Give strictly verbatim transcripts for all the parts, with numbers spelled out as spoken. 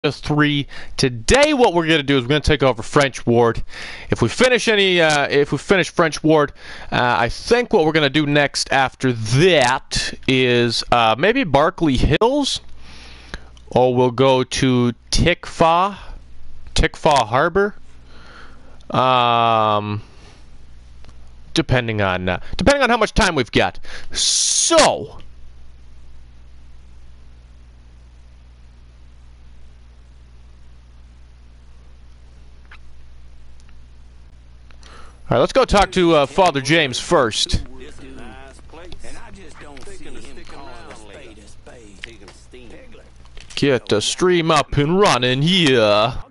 three. Today what we're going to do is we're going to take over French Ward. If we finish any uh, if we finish French Ward, uh, I think what we're going to do next after that is uh, maybe Barkley Hills, or we'll go to Tikva Tikva Harbor, um, depending on uh, depending on how much time we've got. So all right, let's go talk to uh, Father James first. Get the stream up and running, yeah.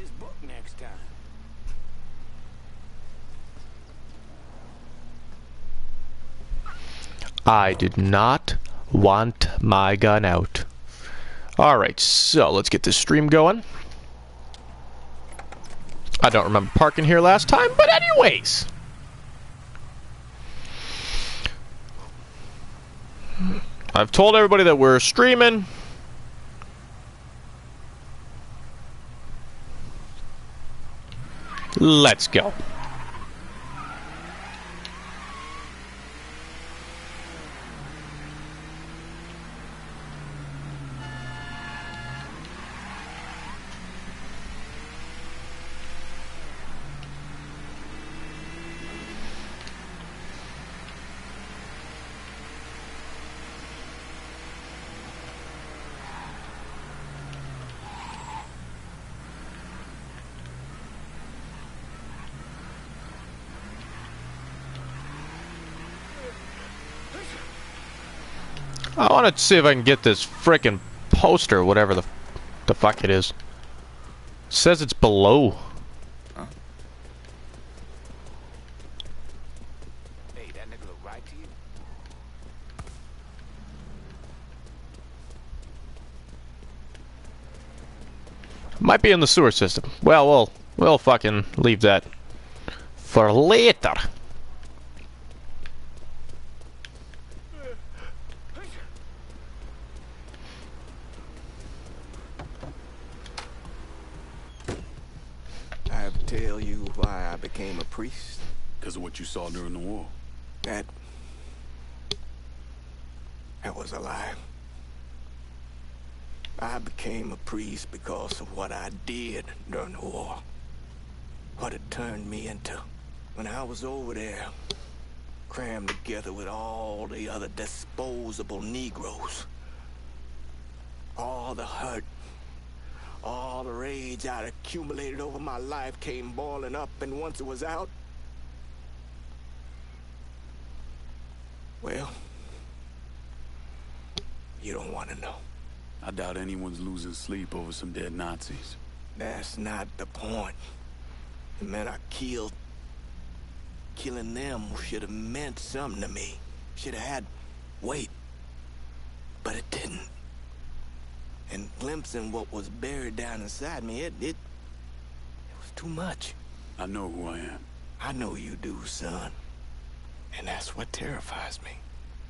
I did not want my gun out. Alright, so let's get this stream going. I don't remember parking here last time, but anyways. I've told everybody that we're streaming. Let's go. I want to see if I can get this frickin' poster, whatever the, the fuck it is. It says it's below. Huh? Hey, that nigga look right to you? Might be in the sewer system. Well, we'll we'll fucking leave that for later. Tell you why I became a priest? Because of what you saw during the war. That... That was a lie. I became a priest because of what I did during the war. What it turned me into. When I was over there, crammed together with all the other disposable Negroes. All the hurt, all the rage I'd accumulated over my life came boiling up, and once it was out, well, you don't want to know. I doubt anyone's losing sleep over some dead Nazis. That's not the point. The men I killed, killing them should have meant something to me. Should have had weight, but it didn't. And glimpsing what was buried down inside me, it, it, it was too much. I know who I am. I know you do, son. And that's what terrifies me.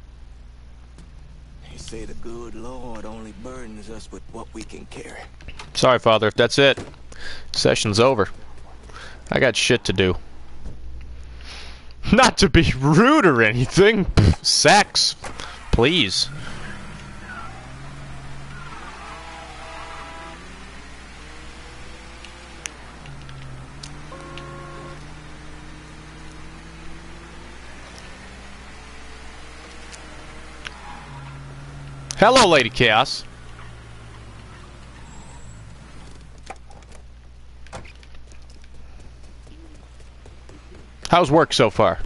They say the good Lord only burdens us with what we can carry. Sorry, Father, if that's it. Session's over. I got shit to do. Not to be rude or anything. Sex. Please. Hello, Lady Chaos. How's work so far?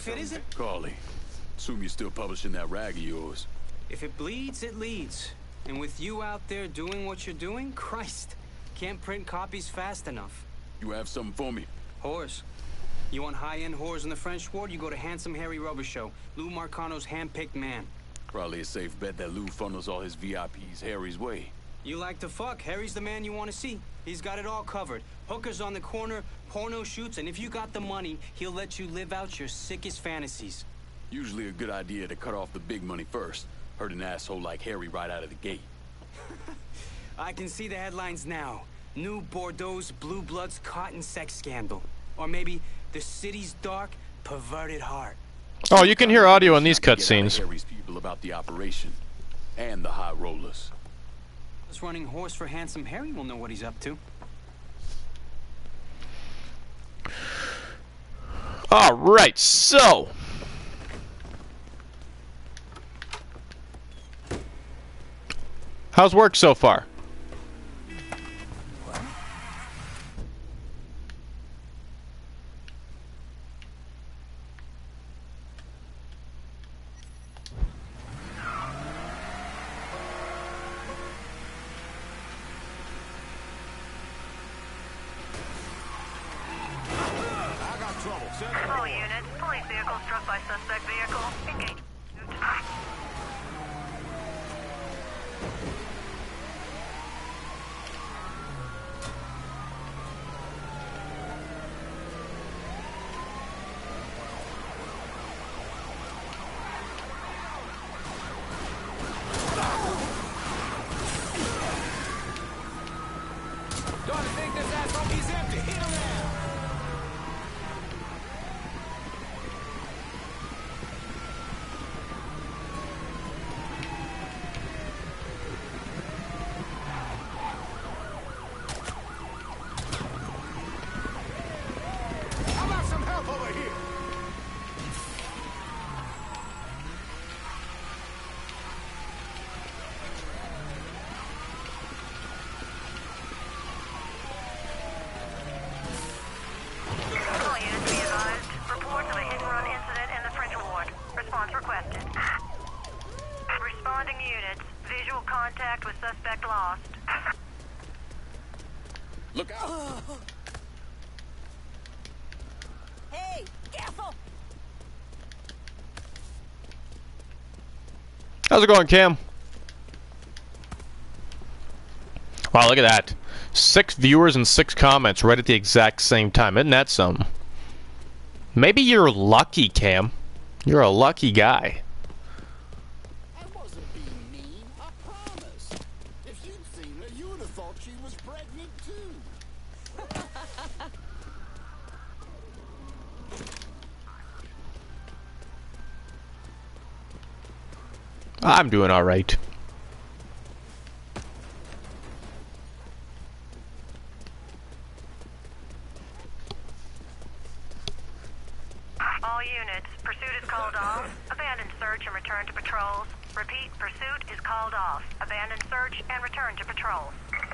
if it isn't... Carly, assume you're still publishing that rag of yours. If it bleeds, it leads. And with you out there doing what you're doing, Christ, can't print copies fast enough. You have something for me? Whores. You want high-end whores in the French ward, you go to Handsome Harry Rubber Show, Lou Marcano's hand-picked man. Probably a safe bet that Lou funnels all his V I Ps Harry's way. You like to fuck, Harry's the man you want to see. He's got it all covered. Hookers on the corner, porno shoots, and if you got the money, he'll let you live out your sickest fantasies. Usually a good idea to cut off the big money first. Hurt an asshole like Harry right out of the gate. I can see the headlines now. New Bordeaux's Blue Bloods cotton sex scandal. Or maybe the city's dark, perverted heart. Oh, you can hear audio in these cutscenes. Harry's people about the operation and the high rollers. This running horse for Handsome Harry will know what he's up to. All right, so how's work so far? All units, police vehicle struck by suspect vehicle. Engage. Don't think this asshole is empty. Hit him now. How about some help over here? All units be advised. Reports of a hit-and-run incident in the French ward. Response requested. Responding units. Visual contact with suspect lost. Look out! Hey, careful! How's it going, Cam? Wow, look at that. Six viewers and six comments right at the exact same time. Isn't that something? Maybe you're lucky, Cam. You're a lucky guy. I wasn't being mean, I promise. If you'd seen her, you would have thought she was pregnant too. I'm doing all right. All units, pursuit is called off. Abandon search and return to patrols. Repeat, pursuit is called off. Abandon search and return to patrols.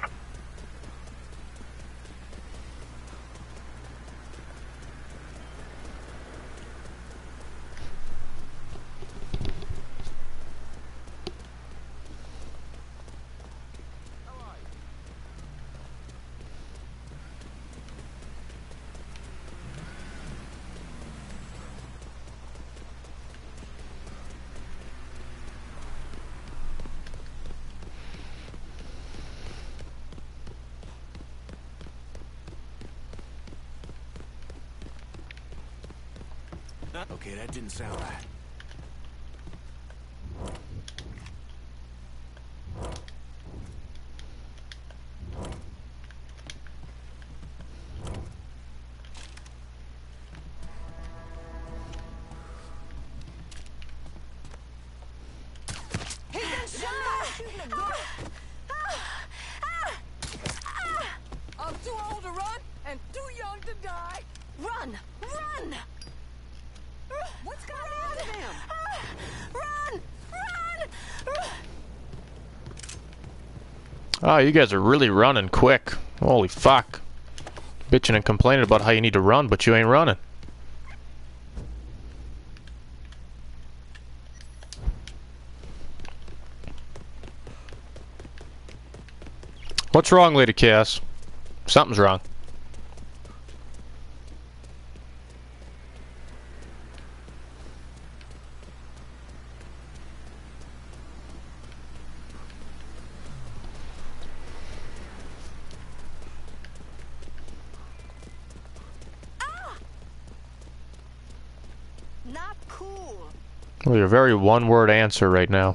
Okay, that didn't sound right. I'm too old to run and too young to die. Run! Run! What's going on to them? Run! Run! Oh, you guys are really running quick. Holy fuck. Bitching and complaining about how you need to run, but you ain't running. What's wrong, Lady Chaos? Something's wrong. Not cool. Well, you're a very one-word answer right now.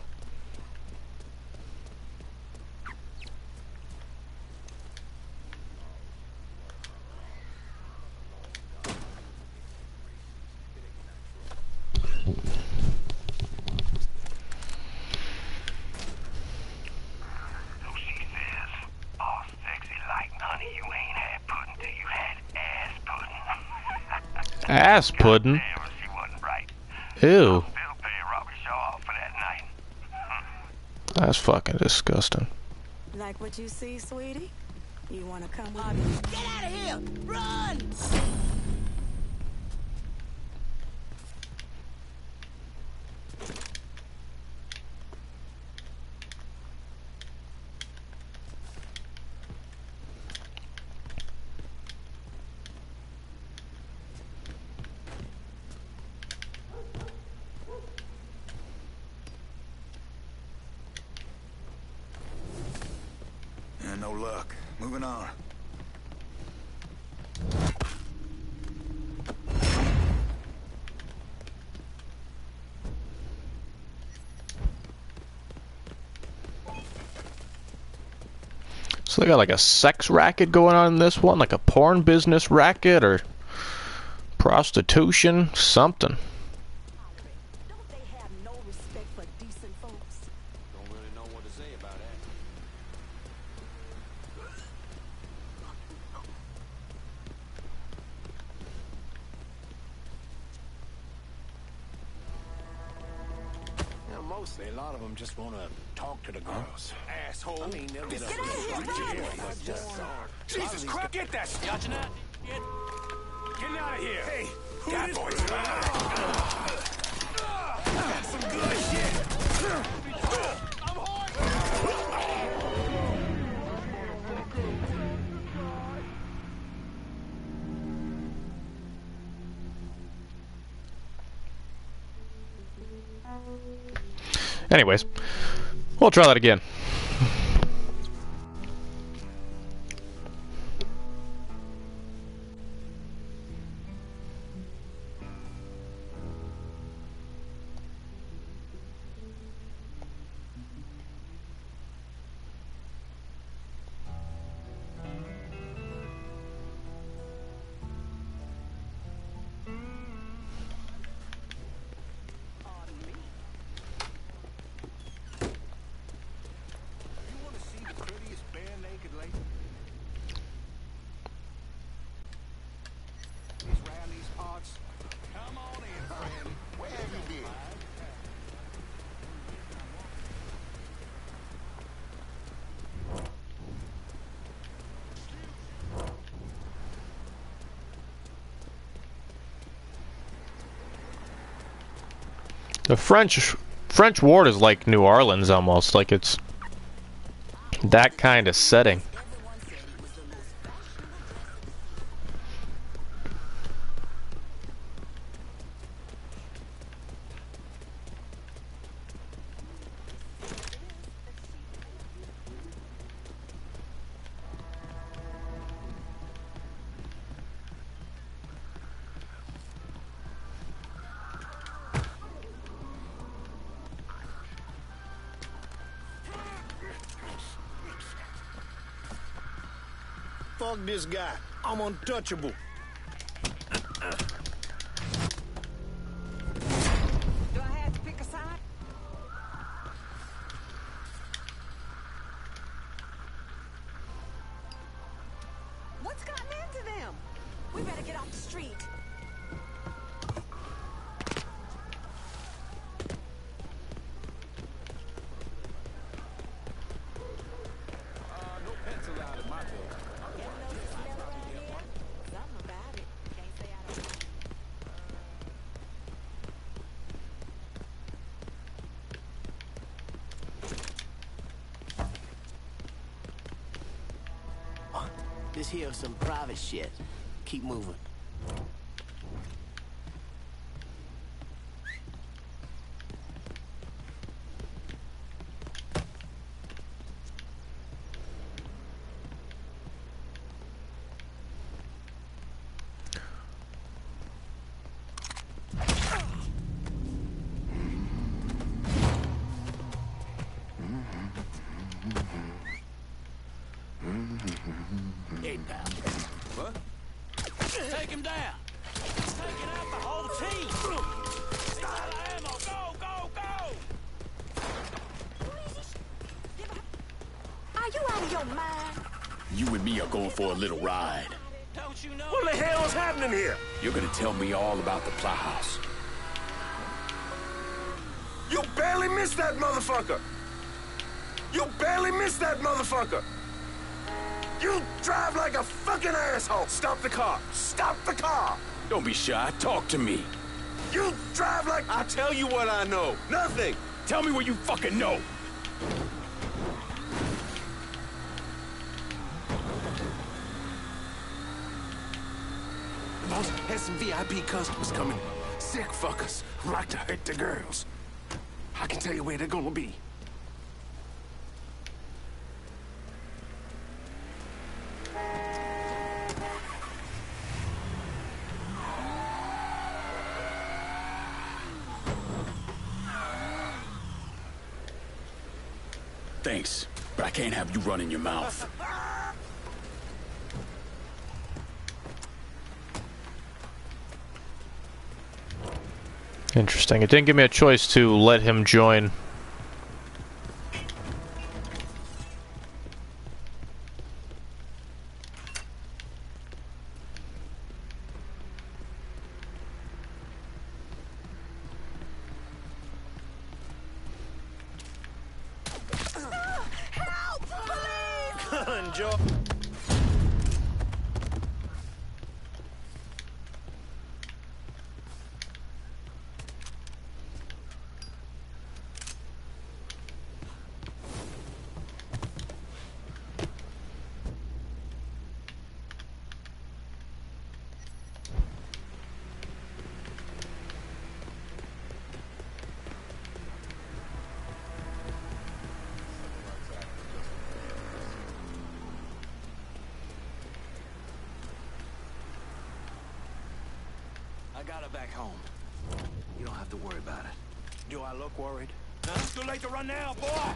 Ass pudding? Ew. That's fucking disgusting. Like what you see, sweetie? You wanna come with me? Get out of here! Run! Yeah, no luck. Moving on. So they got like a sex racket going on in this one, like a porn business racket or prostitution, something. Don't they have no respect for decent folks? Don't really know what to say about that. Yeah, mostly, a lot of them just want to talk to the girls. Asshole. I mean, they'll get Get out of here, run! Jesus Christ, get that stuff. Get, get out of here. Hey, that boy's That's some good shit. I'm Anyways, we'll try that again. The French French Ward is like New Orleans almost, like it's that kind of setting. Fuck this guy. I'm untouchable. Do I have to pick a side? What's gotten into them? We better get off the street. This here is some private shit. Keep moving. Hey, pal. What? Take him down. Taking out the whole team. Stop. Ammo. Go, go, go. Are you out of your mind? You and me are going for a little ride. Don't you know? What the hell is happening here? You're gonna tell me all about the plow house. You barely missed that motherfucker. You barely missed that motherfucker. You drive like a fucking asshole. Stop the car. Stop the car. Don't be shy. Talk to me. You drive like... I tell you what I know. Nothing. Tell me what you fucking know. The boss has some V I P customers coming. Sick fuckers who like to hurt the girls. I can tell you where they're gonna be. Thanks, but I can't have you running your mouth. Interesting. It didn't give me a choice to let him join. Enjoy. I got her back home. You don't have to worry about it. Do I look worried? Nah, it's too late to run now, boy!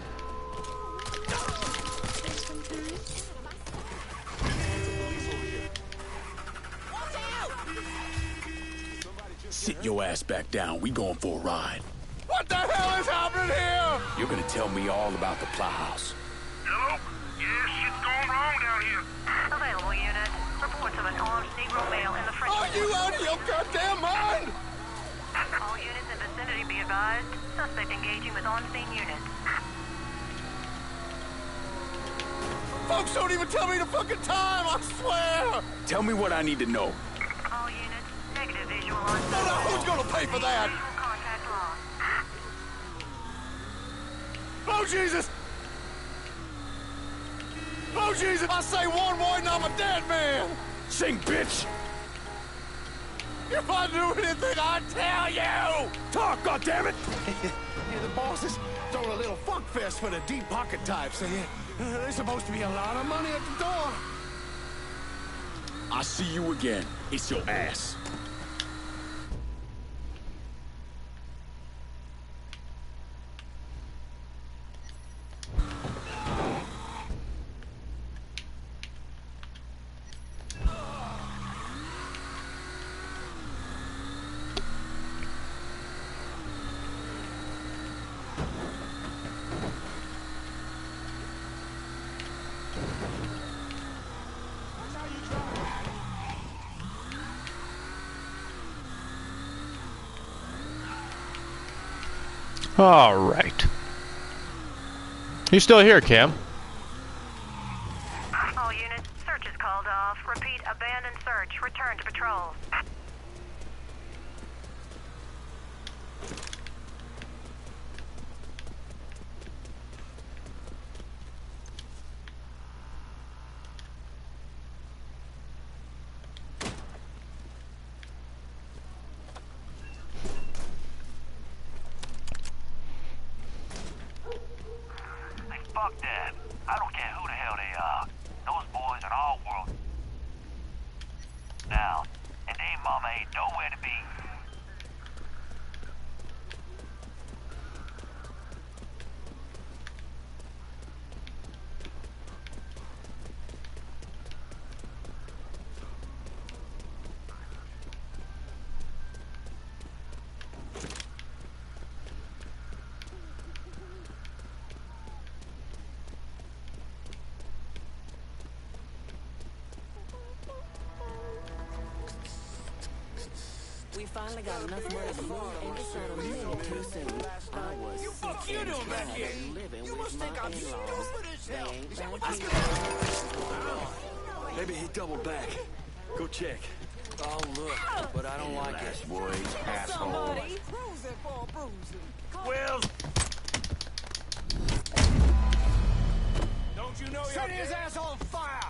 Sit your ass back down. We going for a ride. What the hell is happening here? You're gonna tell me all about the plow house. Hello? Yeah, shit's going wrong down here. Available unit. Reports of an armed Negro male in the French. Are you out of your goddamn mind? All units in vicinity be advised. Suspect engaging with on-scene units. Folks don't even tell me the fucking time, I swear! Tell me what I need to know. All units, negative visual on. No, no, who's gonna pay for that? Visual contact lost. Oh, Jesus! Oh, Jesus! I say one word and I'm a dead man! Sing, bitch! If I knew anything, I'd tell you! Talk, goddammit! Yeah, the boss is throwing a little fuck fest for the deep pocket types, and uh, there's supposed to be a lot of money at the door. I see you again. It's your ass. All right. You still here, Cam? All units, search is called off. Repeat, abandoned search. Return to patrols. fuck that. I don't care who the hell they are. Those boys are all world now, and they mama ain't nowhere to be. We finally got enough money to move and it's not a minute too soon. I was You fuck sick you and doing back tired here? of living You with must my think I'm in-laws. stupid as They hell. ain't Is that gonna what keep Maybe he doubled back. Go check. Oh, look, but I don't like it. Boy, asshole. somebody. Bruising for bruising. Well, don't you know you're set his ass on fire?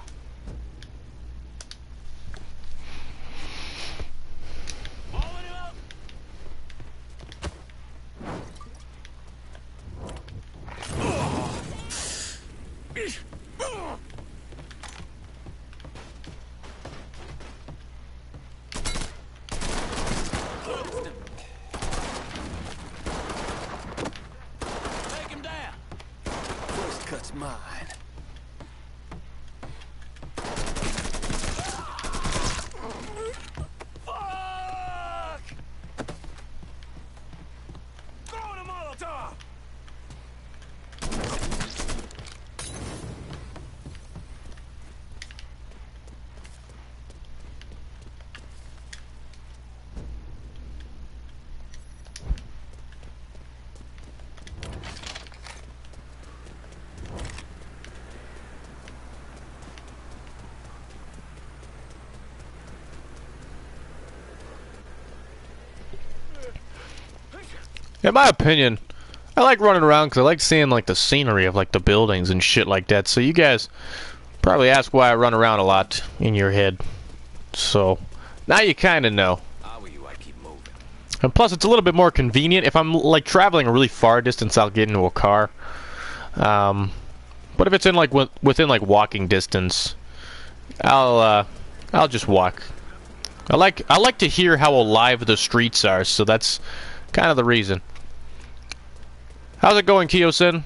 Blowing him up. Take him down. First cut's mine. Fuck! Throwing a Molotov! In my opinion, I like running around because I like seeing like the scenery of like the buildings and shit like that. So you guys probably ask why I run around a lot in your head. So now you kind of know. How are you? I keep moving. And plus, it's a little bit more convenient. If I'm like traveling a really far distance, I'll get into a car. Um, but if it's in like w within like walking distance, I'll uh, I'll just walk. I like I like to hear how alive the streets are. So that's kind of the reason. How's it going, Kiyosin?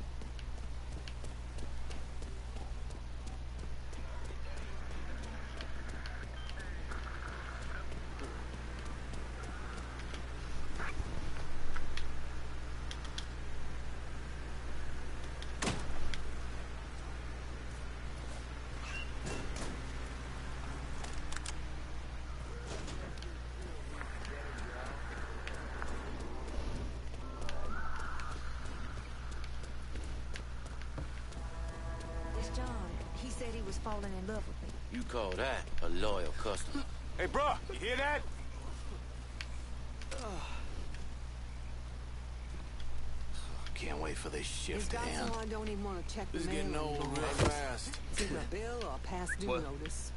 Falling in love with me. You call that a loyal customer? Hey, bro, you hear that? Can't wait for this shift to end. I don't even want to check This is getting old real fast. It's either a bill or a past due What? notice.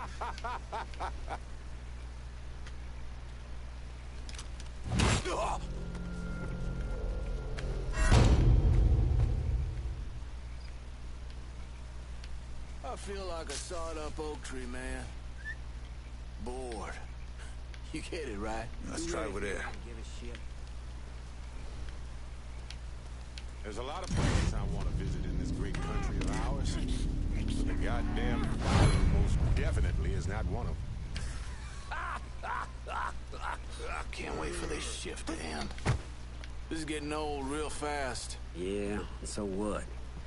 I feel like a sawed-up oak tree, man. Bored. You get it, right? Let's try over there. Give a shit. There's a lot of places I want to visit in this great country of ours. But the goddamn most definitely is not one of them. Can't wait for this shift to end. This is getting old real fast. Yeah, so what?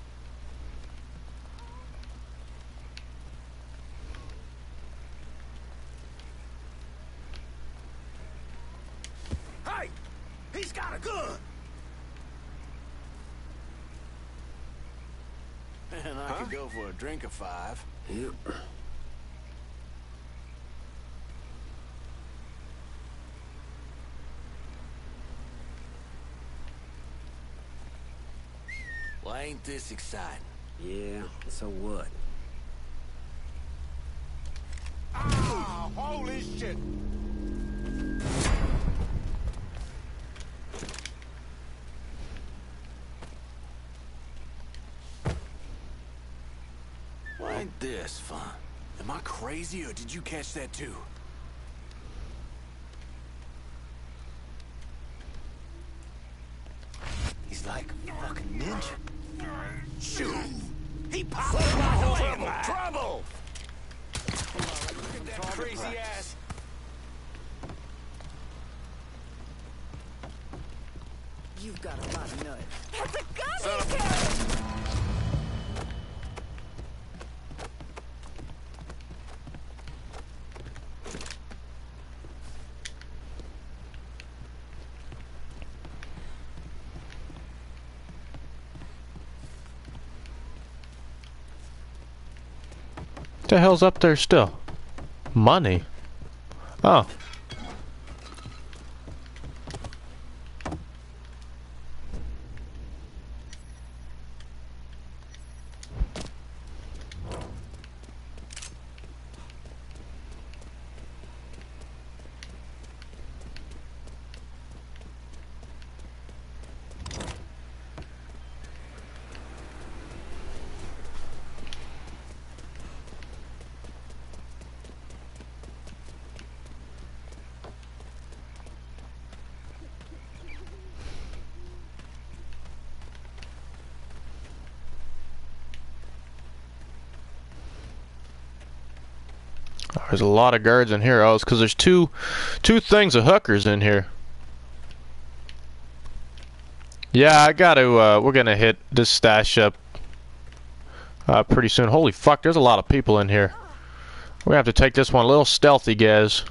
Hey! He's got a gun! Man, I could go for a drink of five. Yep. Well, ain't this exciting? Yeah, so what? Ah, holy shit! Ain't this fun? Am I crazy, or did you catch that too? He's like a fucking ninja. Shoot! He popped in my Trouble! Trouble! Look at that crazy ass. You've got a lot of nut. That's a gun he's carrying! What the hell's up there still? Money. Oh. There's a lot of guards in here. Oh, it's because there's two, two things of hookers in here. Yeah, I gotta. Uh, we're gonna hit this stash up uh, pretty soon. Holy fuck! There's a lot of people in here. We're gonna have to take this one a little stealthy, guys.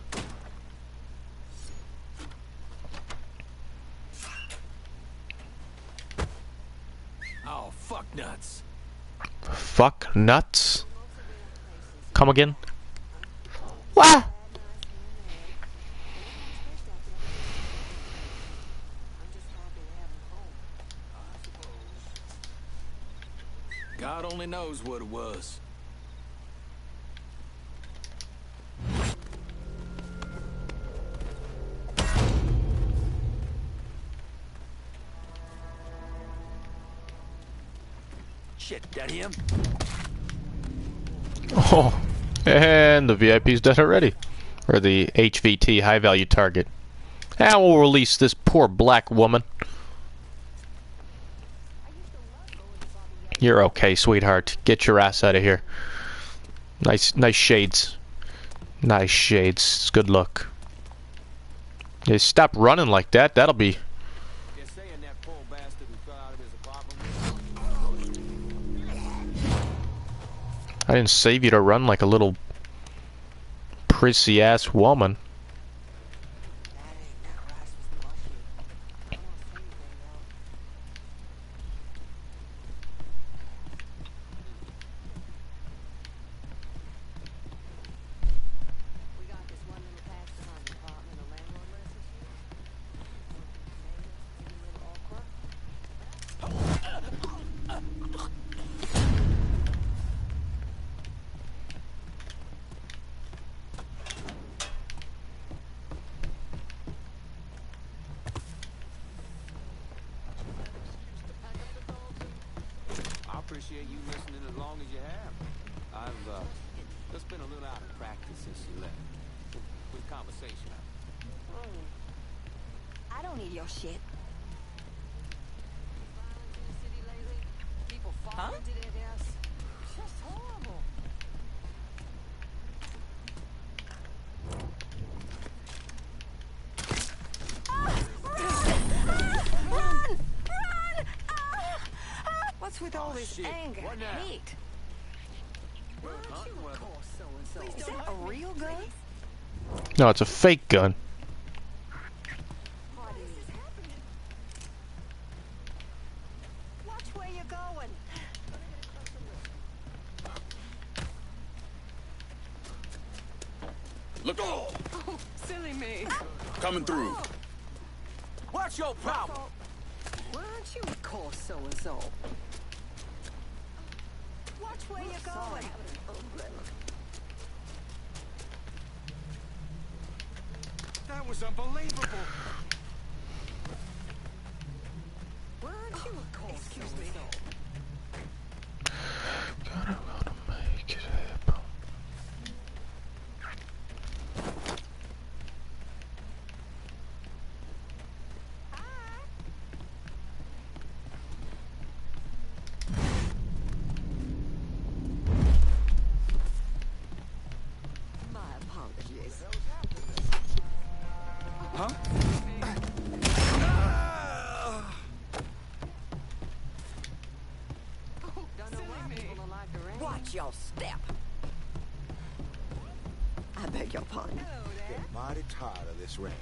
Oh, fuck nuts. Fuck nuts. Come again. What? God only knows what it was. Shit, that him? Oh, and the V I P's dead already. Or the H V T, high value target. And we'll release this poor black woman. You're okay, sweetheart. Get your ass out of here. Nice, nice shades. Nice shades. It's good look. Yeah, stop running like that. That'll be. I didn't save you to run like a little prissy ass woman. Appreciate you listening as long as you have. I've uh, just been a little out of practice since you left. With, with conversation. Mm. I don't need your shit. People fall Huh? into their deaths. It's just horrible. Run! Run! What's with all this shit. anger What and now? hate? Is that a real gun? No, it's a fake gun. Watch where you're going. Look, oh, Oh, silly me. coming through. What's your problem? Why don't you call so-and-so? Watch where you're going. That was unbelievable. Why don't you call so-and-so? Gotta, gotta make it. Watch your step. I beg your pardon. Getting mighty tired of this rain.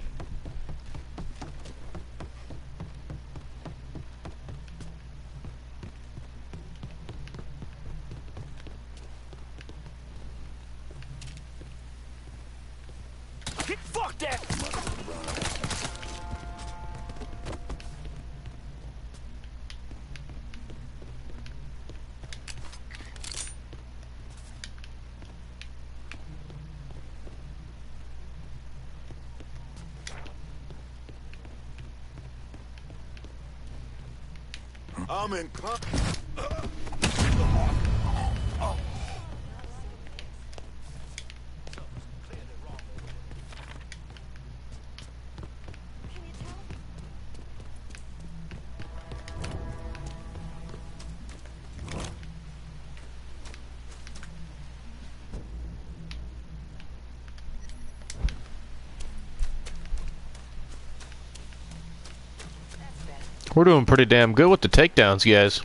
Fuck that! I'm in con- We're doing pretty damn good with the takedowns, guys.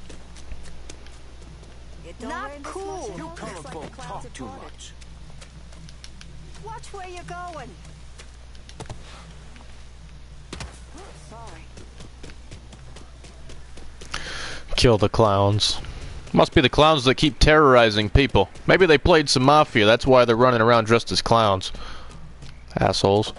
Not cool. You colored folk talk too much. Watch where you're going. Sorry. Kill the clowns. Must be the clowns that keep terrorizing people. Maybe they played some Mafia, that's why they're running around dressed as clowns. Assholes.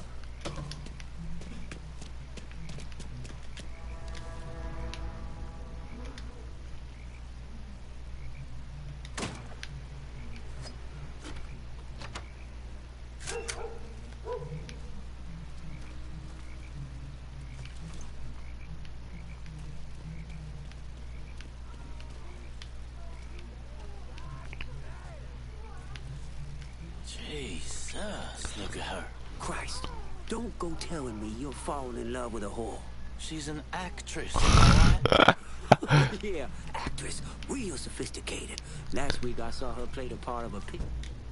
Jesus, look at her. Christ, don't go telling me you're falling in love with a whore. She's an actress, right? Yeah, actress. Real sophisticated. Last week I saw her play the part of a pig.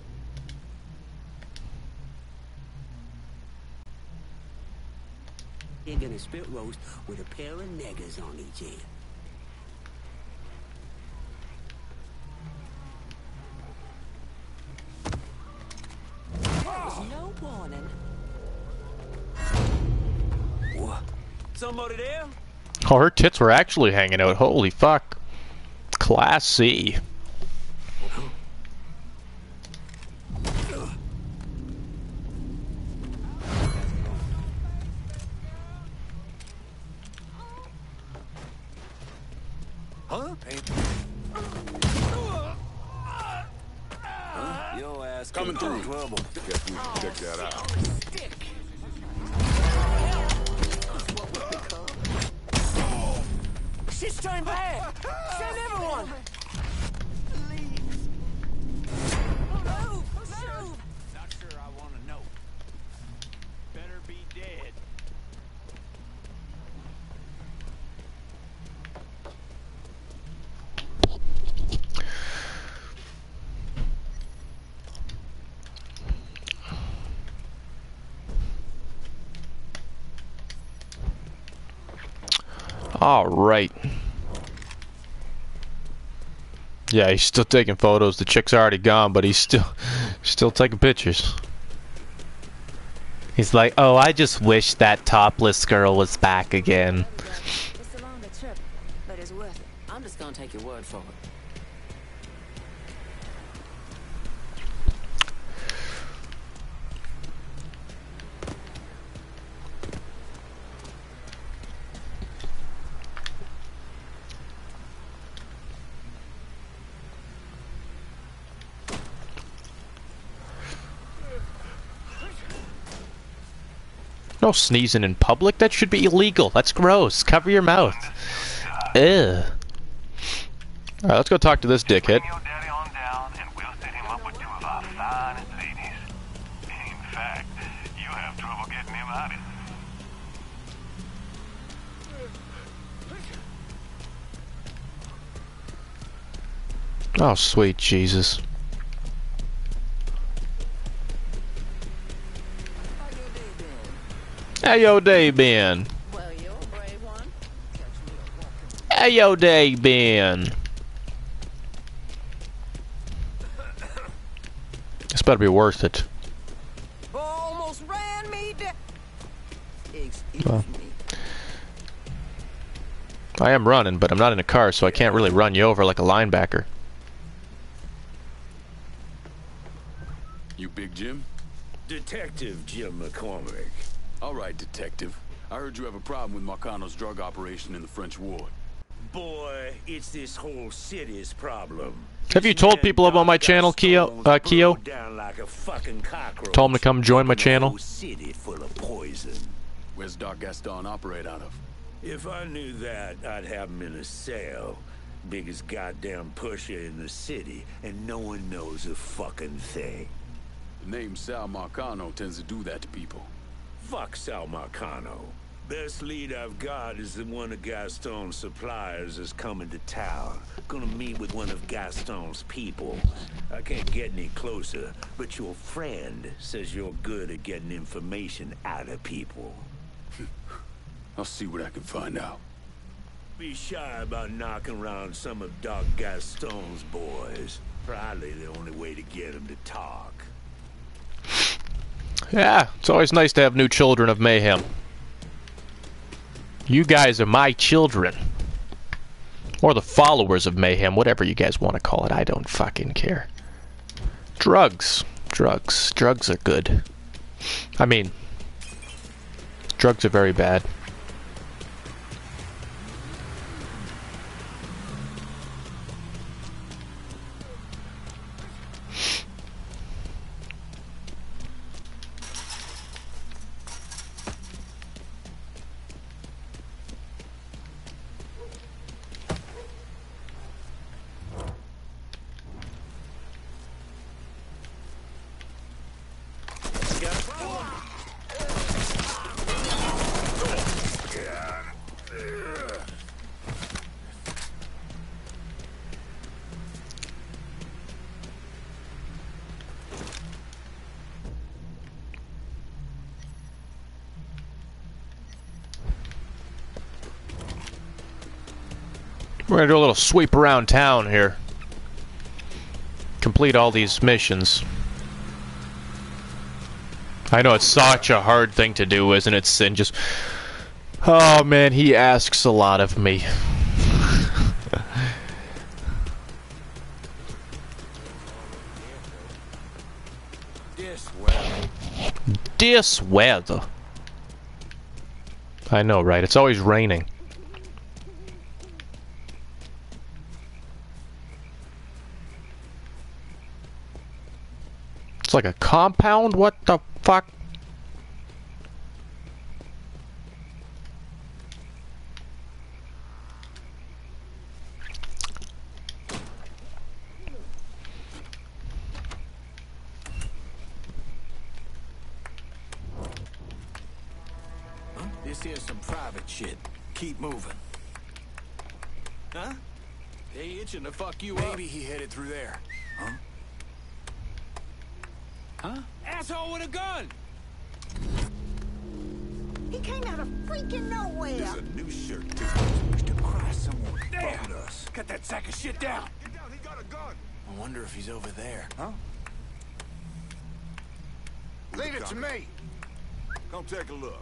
Pig and a spit roast with a pair of neggers on each end. No warning. What? Somebody there? Oh, her tits were actually hanging out. Holy fuck. Classy. Huh? Huh? Your ass Coming through. trouble. Guess we should check that out. Shit's turned bad. Send everyone. Move! Move! Not sure I want to know. Better be dead. All right. Yeah, he's still taking photos. The chick's already gone, but he's still still taking pictures. He's like, oh, I just wish that topless girl was back again. It's a longer trip, but it's worth it. I'm just gonna take your word for it. No sneezing in public. That should be illegal. That's gross. Cover your mouth. Ugh. Alright, let's go talk to this dickhead. Bring your daddy on down, and we'll set him up with two of our finest ladies. In fact, you have trouble getting him out of it. Oh, sweet Jesus. How your day been? Well, you're a brave one. How your day been? This better be worth it. Almost ran me down. Excuse Well, me. I am running, but I'm not in a car, so I can't really run you over like a linebacker. You Big Jim? Detective Jim McCormick. All right, Detective. I heard you have a problem with Marcano's drug operation in the French Ward. Boy, it's this whole city's problem. Have you told people about my channel, Keo? Uh, Keo? Down like a fucking cockroach. Told them to come join my channel. Whole city full of poison. Where's Doc Gaston operate out of? If I knew that, I'd have him in a cell. Biggest goddamn pusher in the city, and no one knows a fucking thing. The name Sal Marcano tends to do that to people. Fuck Sal Marcano. Best lead I've got is that one of Gaston's suppliers is coming to town. Gonna meet with one of Gaston's people. I can't get any closer, but your friend says you're good at getting information out of people. I'll see what I can find out. Be shy about knocking around some of Doc Gaston's boys. Probably the only way to get him to talk. Yeah, it's always nice to have new children of mayhem. You guys are my children. Or the followers of mayhem, whatever you guys want to call it. I don't fucking care. Drugs. Drugs. Drugs are good. I mean, drugs are very bad. We're gonna do a little sweep around town here. Complete all these missions. I know it's such a hard thing to do, isn't it, Sin? Just... Oh, man, he asks a lot of me. This weather. This weather. I know, right? It's always raining. It's like a compound? What the fuck? Huh? This here's some private shit. Keep moving. Huh? They itching to fuck you up. Maybe he headed through there. Huh? Huh? Asshole with a gun! He came out of freaking nowhere. There's a new shirt, too. Wish to cry someone fucking us. Cut that sack of shit down. Get down, he got a gun. I wonder if he's over there. Huh? Leave it to me. Come take a look.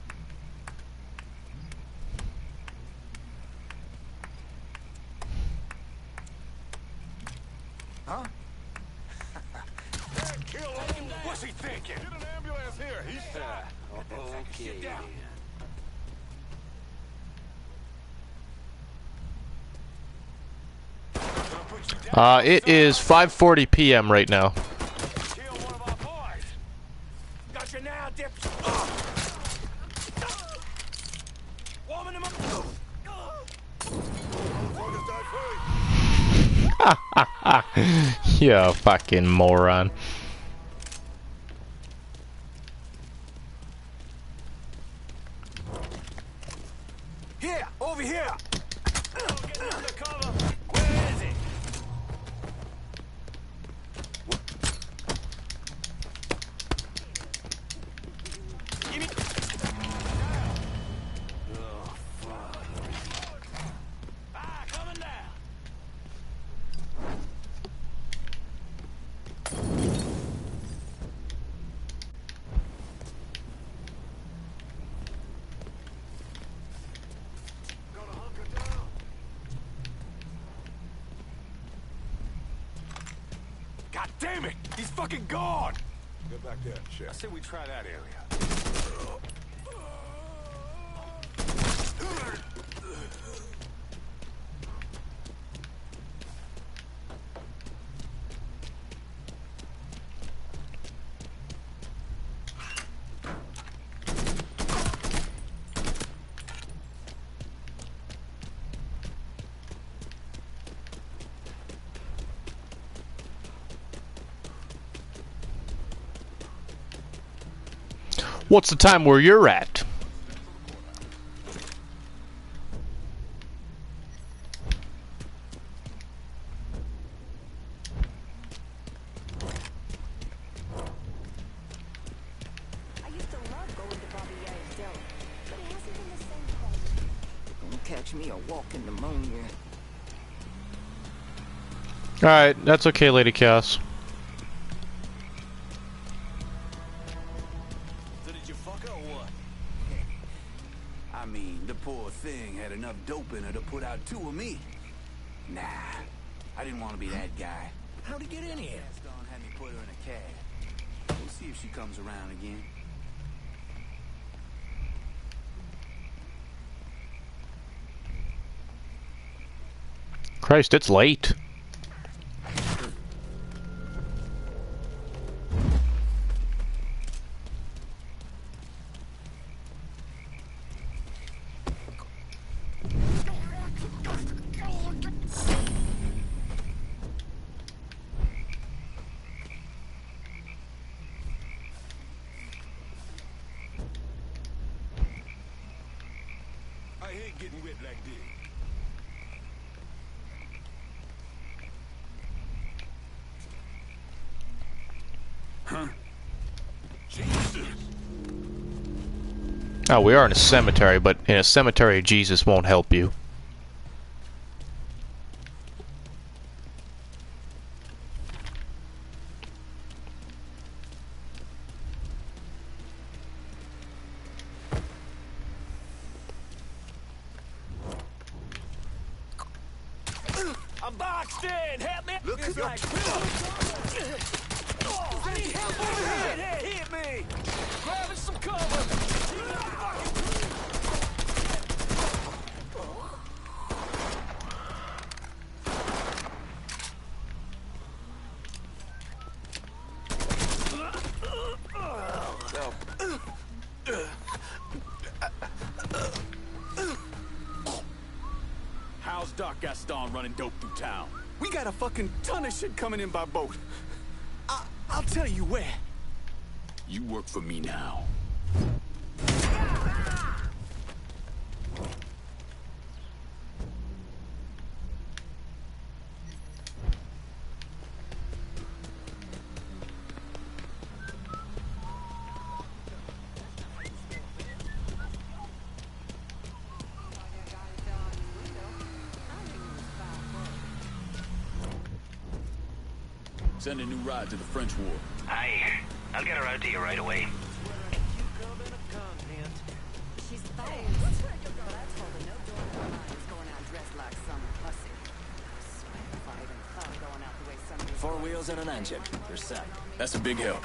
Huh? What's he thinking? Get an ambulance here. He's shot. Okay. Uh, it is five forty p m right now. Kill one of our boys. Got you now, dip. Warming him up. You fucking moron. Here, over here. Get under cover. Where is he? Give me. Oh, fuck. Ah, coming down. damn it! He's fucking gone! Get back there, Sheriff. I said we try that area. What's the time where you're at? I used to love going to Bobby Yates' deli, but it hasn't been the same thing. Don't catch me a walking pneumonia. Alright, that's okay, Lady Chaos. I mean, the poor thing had enough dope in her to put out two of me. Nah, I didn't want to be that guy. How'd he get in here? Gaston had me put her in a cab. We'll see if she comes around again. Christ, it's late. I hate getting wet like this. Huh? Jesus! Oh, we are in a cemetery, but in a cemetery, Jesus won't help you. I'm boxed in! Help me! Look at like... I need help over here! Hit, hit, hit me! Grabbing some cover! How's Doc Gaston running dope through town? We got a fucking ton of shit coming in by boat. I I'll tell you where. You work for me now. Send a new ride to the French War. Aye. I'll get her out to you right away. She's fast, but I told her no door is going out dressed like some pussy. Swear if I even thought going out the way some of these Four wheels and an engine. You're set. That's a big help.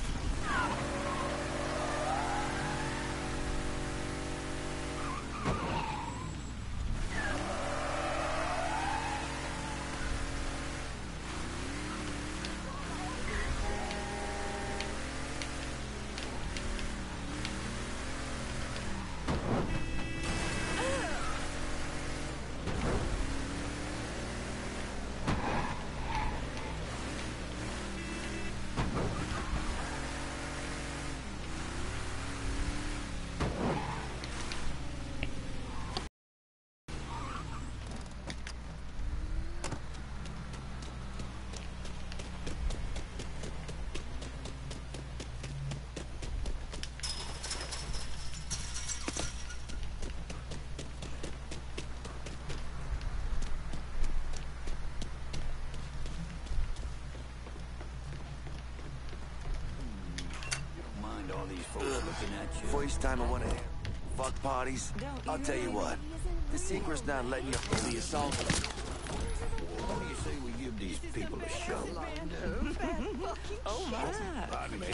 First time I wanna fuck parties. I'll tell you what. The secret's not letting you pull the assault. What do you say we give these people a show?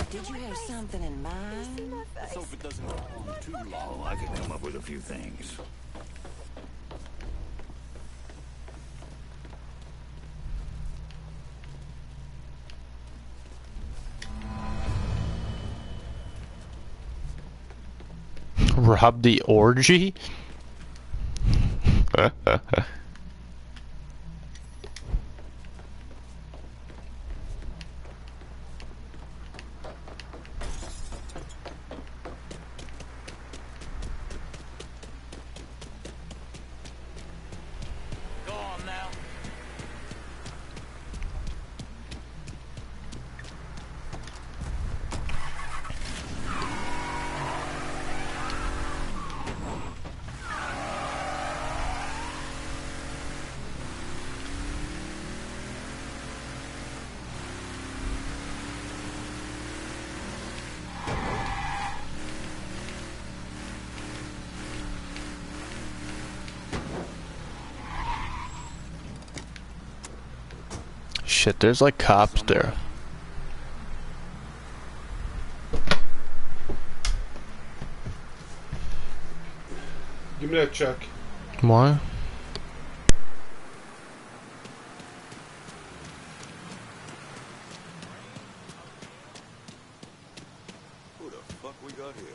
Did you have something in mind? Let's hope it doesn't go on too long. Oh, I could come up with a few things. Rob the orgy? Go on now. Shit, there's like cops there. Give me that check. Why? Who the fuck we got here?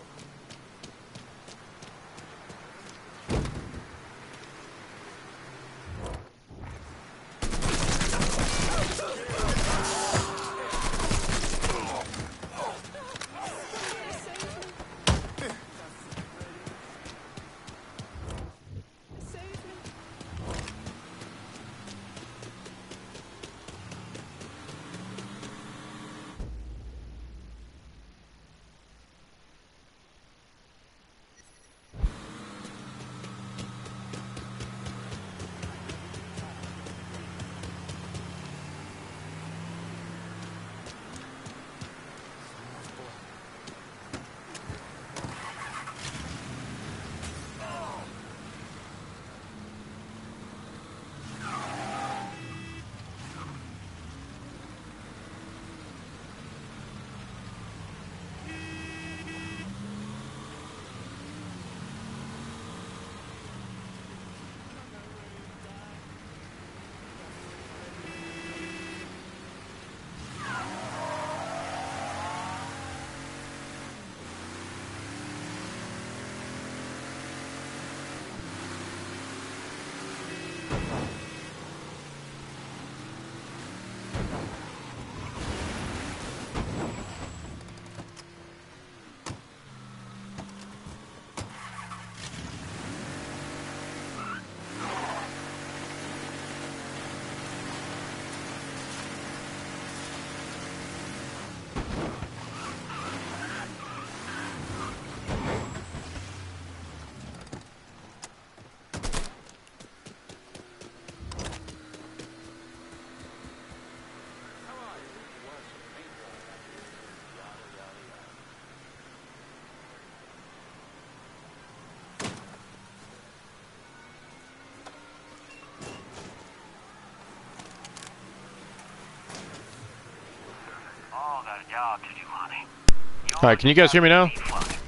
All got a job to do, honey. Alright, can you guys hear me now? Move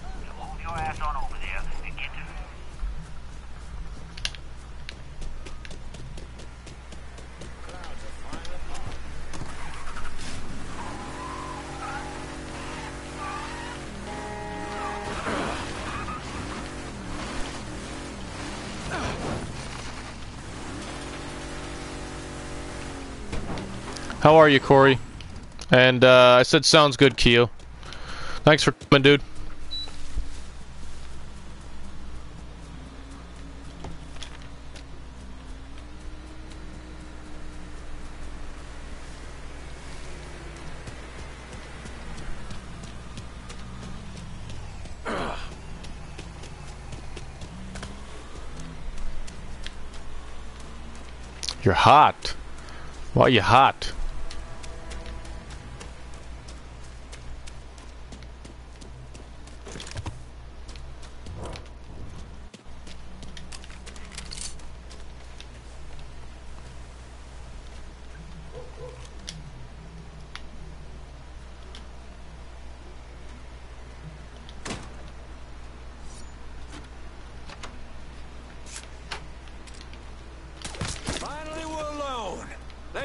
your ass on over there and get to How are you, Corey? And uh, I said sounds good, Keo. Thanks for coming, dude. You're hot. Why are you hot?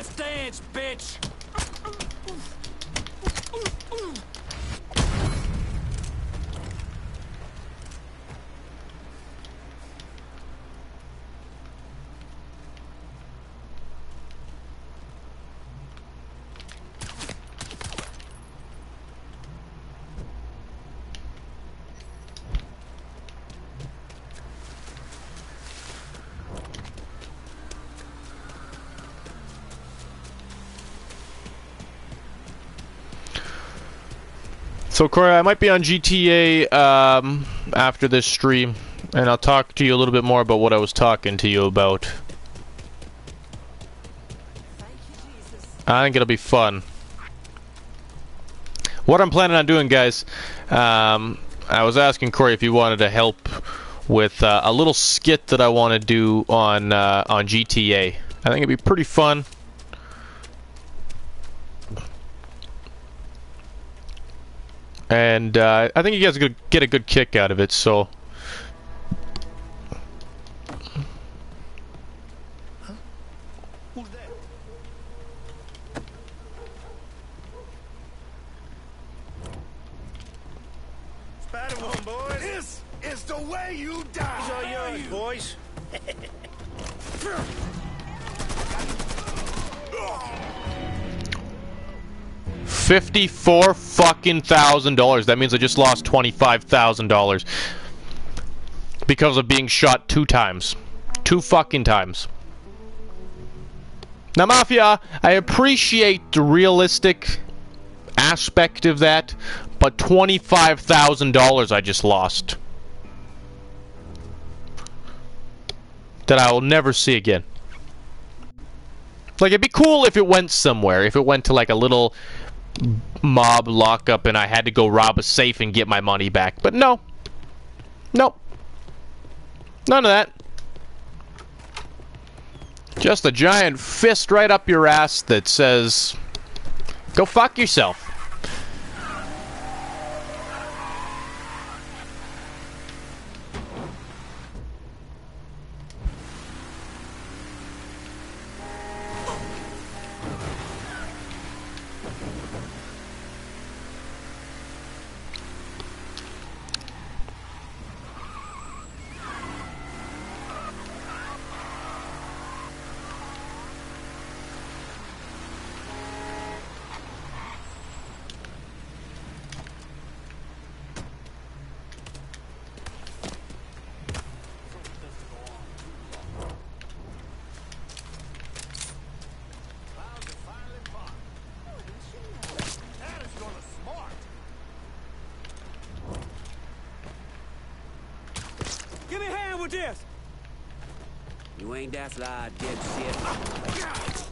Let's dance, bitch! So, Corey, I might be on G T A um, after this stream, and I'll talk to you a little bit more about what I was talking to you about. I think it'll be fun. What I'm planning on doing, guys, um, I was asking Corey if he wanted to help with uh, a little skit that I want to do on uh, on G T A. I think it'd be pretty fun. And uh, I think you guys are going to get a good kick out of it, so... Huh? Who's that? Spider one, boys. This is the way you die! These are yours, boys. Fifty-four fucking thousand dollars. That means I just lost twenty-five thousand dollars because of being shot two times, two fucking times. Now, Mafia, I appreciate the realistic aspect of that, but twenty-five thousand dollars I just lost that I will never see again. Like, it'd be cool if it went somewhere, if it went to like a little mob lockup and I had to go rob a safe and get my money back. But no. Nope. None of that. Just a giant fist right up your ass that says, go fuck yourself. Give me a hand with this! You ain't that sly, dipshit.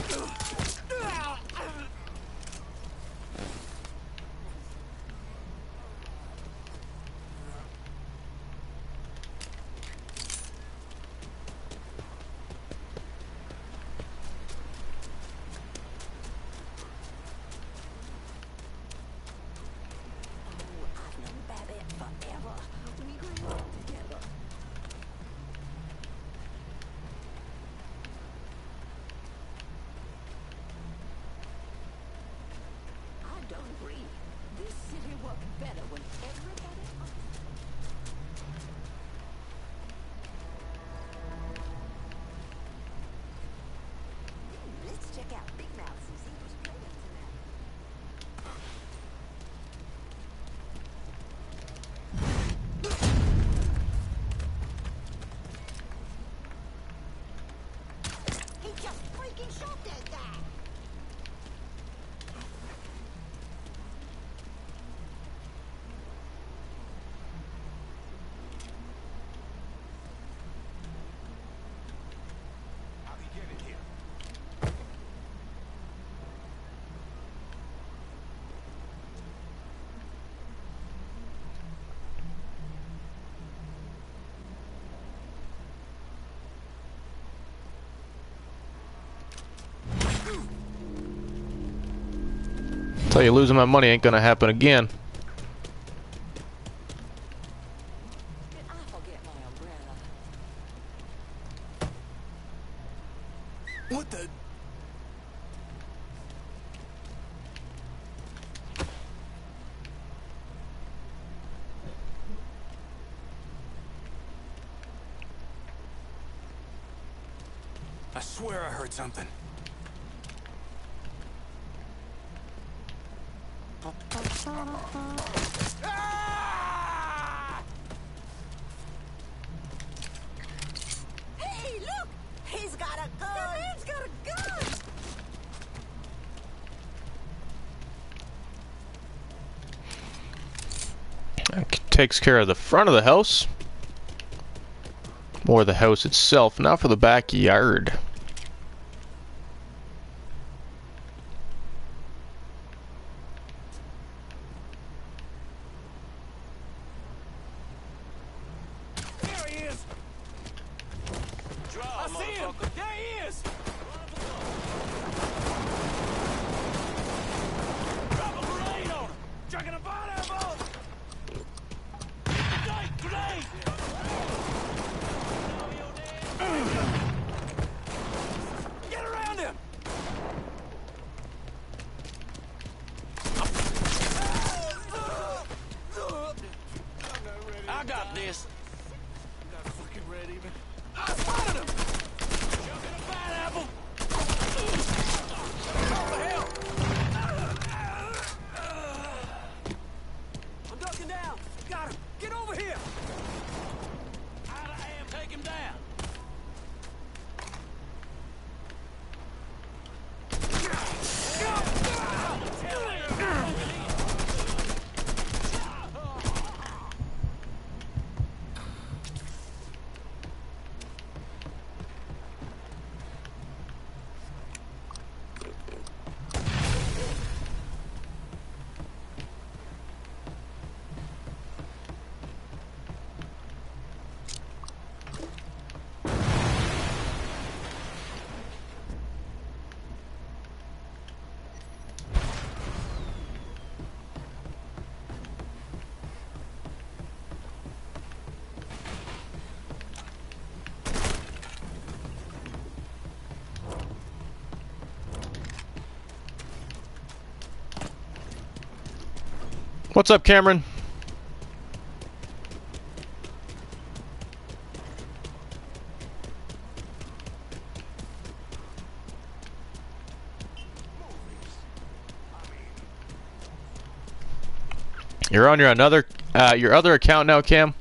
Tell you, losing my money ain't gonna happen again. What the? swear I heard something. Hey, look! He's got a gun! The man's got a gun! That takes care of the front of the house. Or the house itself. Now for the backyard. There he is! I see him! There he is! Drop a grenade on him! Chucking a pineapple! Grenade! Grenade! Get around him! I got this. Not fucking red even. I spotted him! Chucking a pineapple! What the hell? I'm ducking down. Got him. Get over here. How the hell take him down? What's up, Cameron? You're on your another uh, your other account now, Cam?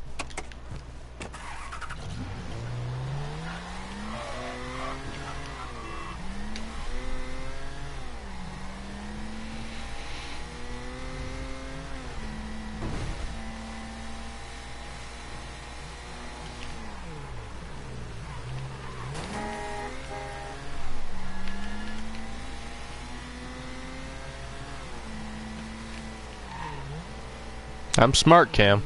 I'm smart, Cam.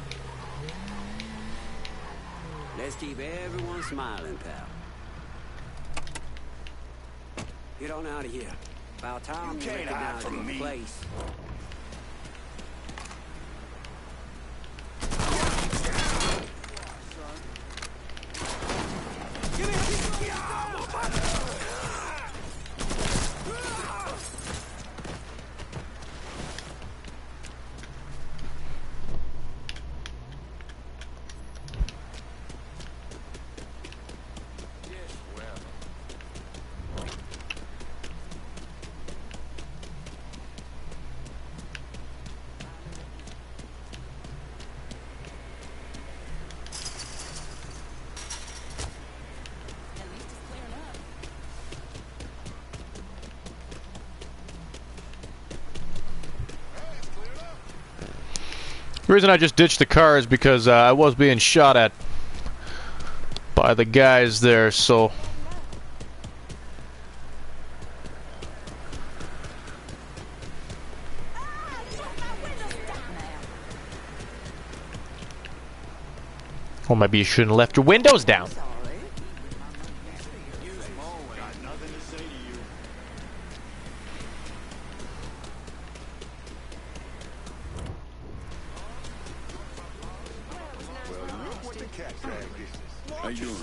Let's keep everyone smiling, pal. Get on out of here. About time you can't hide recognize from your me. place. The reason I just ditched the car is because uh, I was being shot at by the guys there, so... Or maybe you shouldn't have left your windows down. How you doing?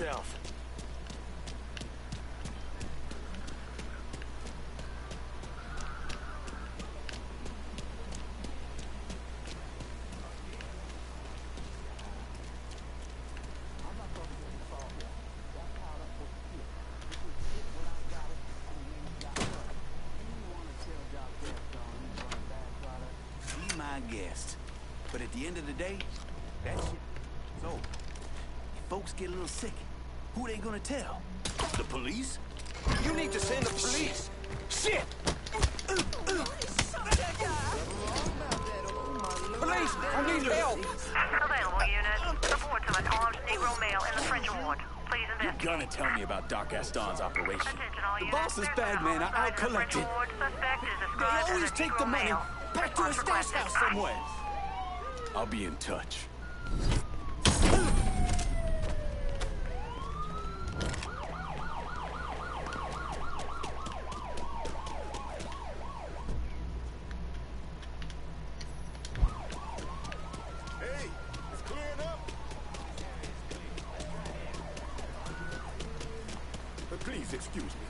guessed. But at the end of the day, that shit's over. If folks get a little sick, who they gonna tell? The police? You need to send the police. Shit! Police, I need help. Available units. Report to an armed Negro male in the French ward. Please You're investigate. gonna tell me about Doc Gaston's operation. Attention all The units. boss is There's bad, been a man. I- homicide I'll in the French collect it. ward. Suspect is They described as always a take Negro the money male. back to a Response stash requested. house somewhere. I'll be in touch. Hey, it's clearing up. But please excuse me.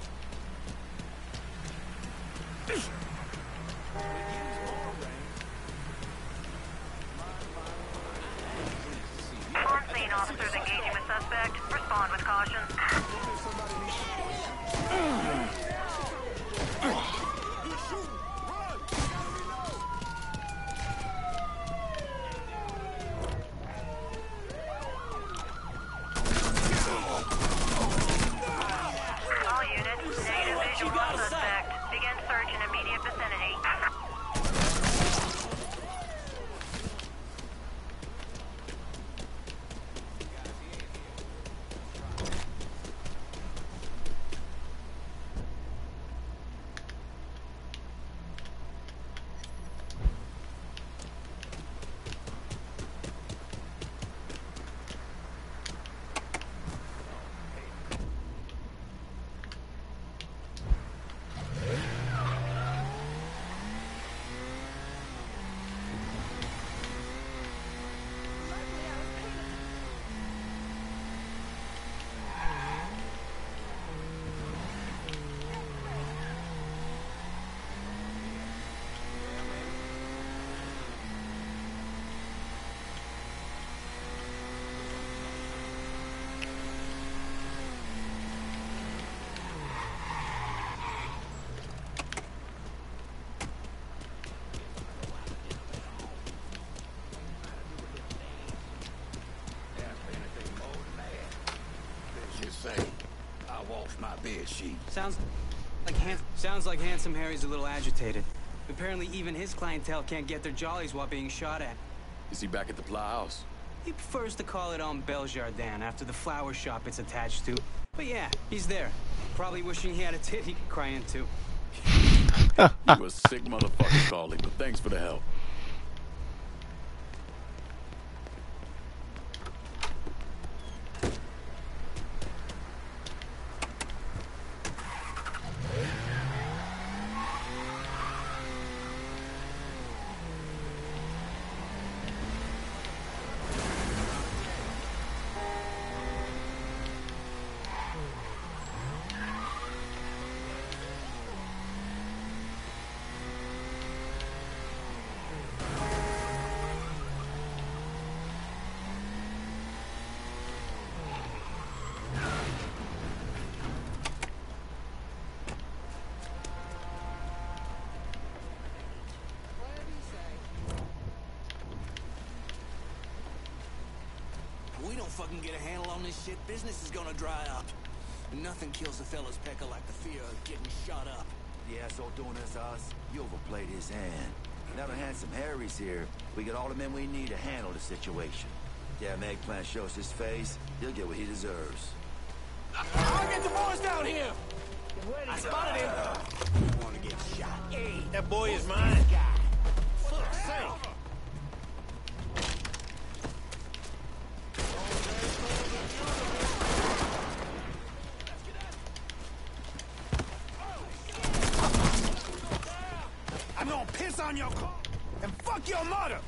On scene, officers engaging with suspect. Respond with caution. All units, negative visual on suspect. Begin search in immediate vicinity. Just say, I washed my bed sheet. Sounds like Han- sounds like Handsome Harry's a little agitated. Apparently, even his clientele can't get their jollies while being shot at. Is he back at the Plow House? He prefers to call it on Belle Jardin after the flower shop it's attached to. But yeah, he's there. Probably wishing he had a tit he could cry into. You a sick motherfucker, Carly, but thanks for the help. We don't fucking get a handle on this shit, business is gonna dry up. Nothing kills a fella's pecker like the fear of getting shot up. The asshole doing this to us, you overplayed his hand. Now that Handsome Harry's here, we got all the men we need to handle the situation. Damn eggplant shows his face, he'll get what he deserves. I'll get the boys down here! I spotted him! You wanna get shot? Hey, that boy is mine. Fuck's sake! I'm gonna piss on your car and fuck your mother!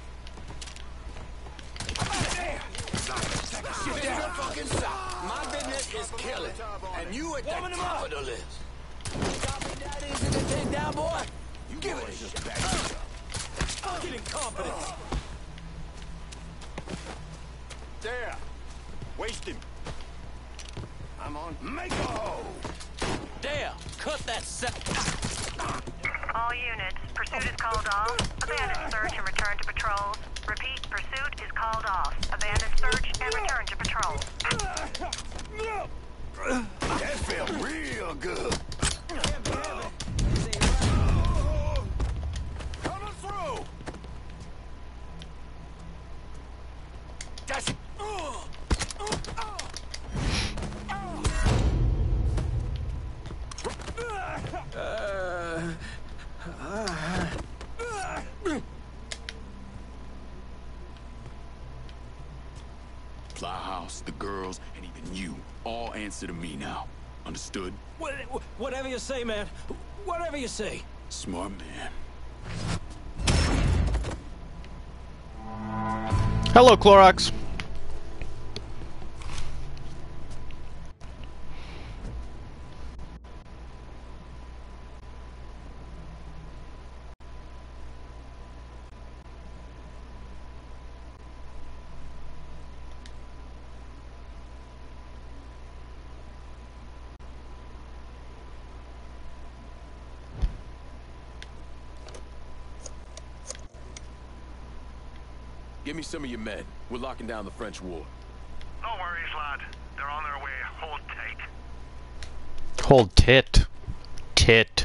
How about there? Shit down. Fucking stop. My business is killing, and you at the top of the list. That isn't the thing down, boy. You give it a shot. I'm getting confidence. There. Waste him. I'm on. Make a hole. There. Cut that set. All units, proceed Pursuit is called off. Abandon search and return to patrols. Repeat, pursuit is called off. Abandon search and return to patrols. That felt real good. Coming through. That's it. Uh, uh, Plowhouse, the girls, and even you all answer to me now. Understood? What, whatever you say, man. Whatever you say. Smart man. Hello, Clorox. Give me some of your men. We're locking down the French war. No worries, lad. They're on their way. Hold tight. Hold tit. Tit.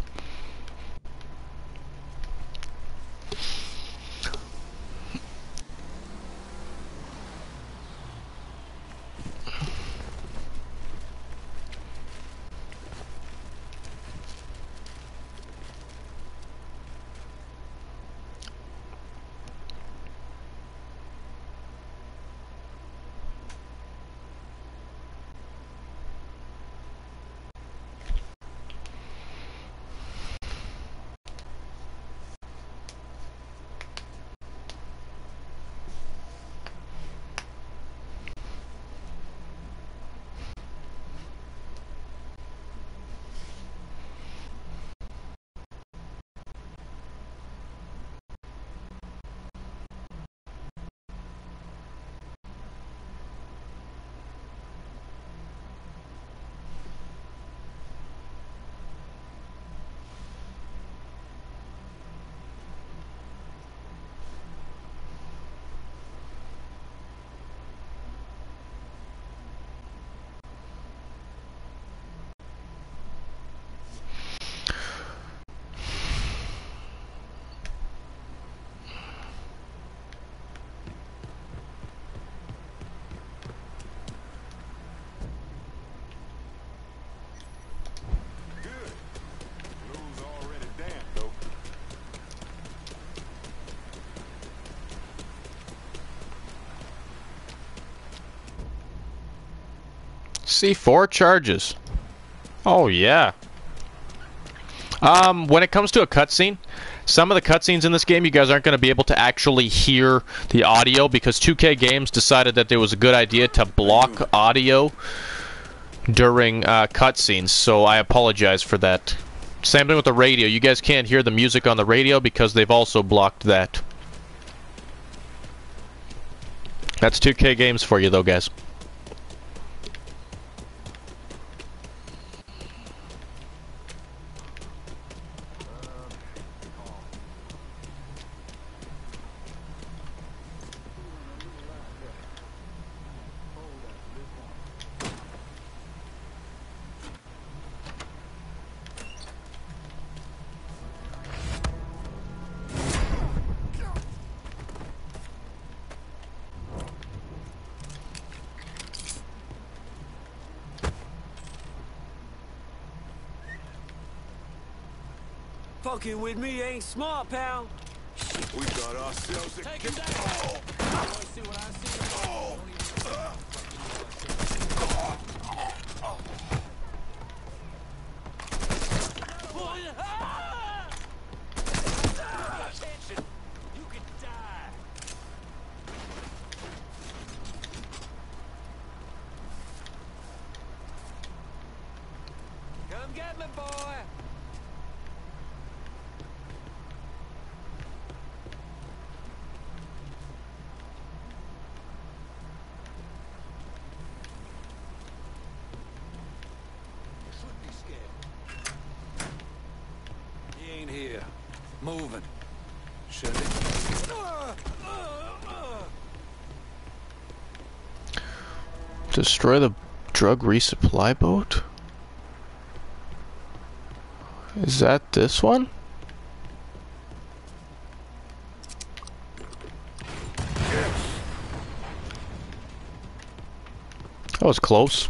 C four charges. Oh yeah. Um, when it comes to a cutscene, some of the cutscenes in this game, you guys aren't going to be able to actually hear the audio because two K Games decided that it was a good idea to block audio during uh, cutscenes. So I apologize for that. Same thing with the radio. You guys can't hear the music on the radio because they've also blocked that. That's two K Games for you, though, guys. Fucking with me ain't smart, pal. We got ourselves a Take him down. Oh. Oh. See what I see? Oh. Attention. You can die. Come get me, boy. He ain't here. Moving. Destroy the drug resupply boat? Is that this one? That was close.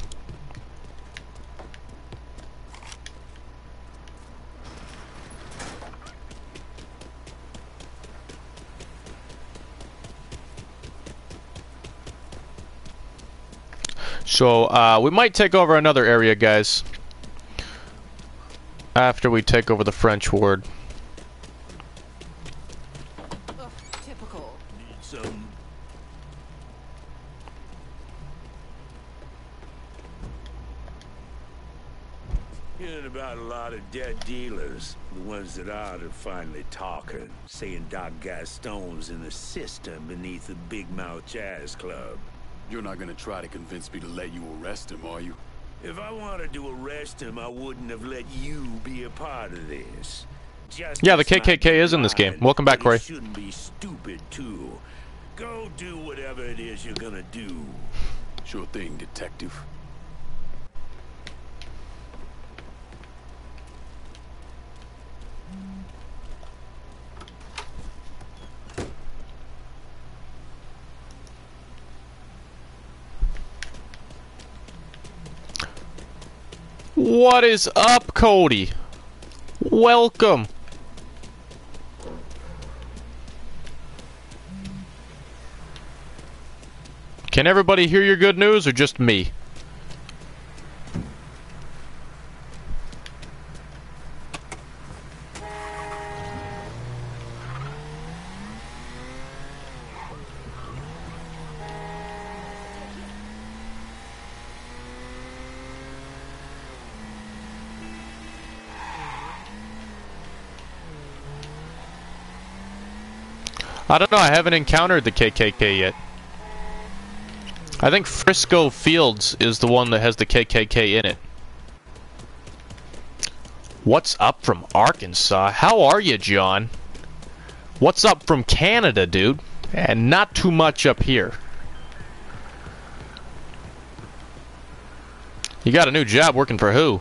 So, uh, we might take over another area, guys. After we take over the French ward. Ugh, typical. Need some. Hearing about a lot of dead dealers. The ones that are are finally talking, saying Doc Gaston's in the system beneath the Big Mouth Jazz Club. You're not gonna try to convince me to let you arrest him, are you? If I wanted to arrest him, I wouldn't have let you be a part of this. Just Yeah, the K K K is in this game. Welcome back, Corey. Shouldn't be stupid too. Go do whatever it is you're gonna do. Sure thing, detective. What is up, Cody? Welcome. Can everybody hear your good news or just me? I don't know, I haven't encountered the K K K yet. I think Frisco Fields is the one that has the K K K in it. What's up from Arkansas? How are you, John? What's up from Canada, dude? And not too much up here. You got a new job working for who?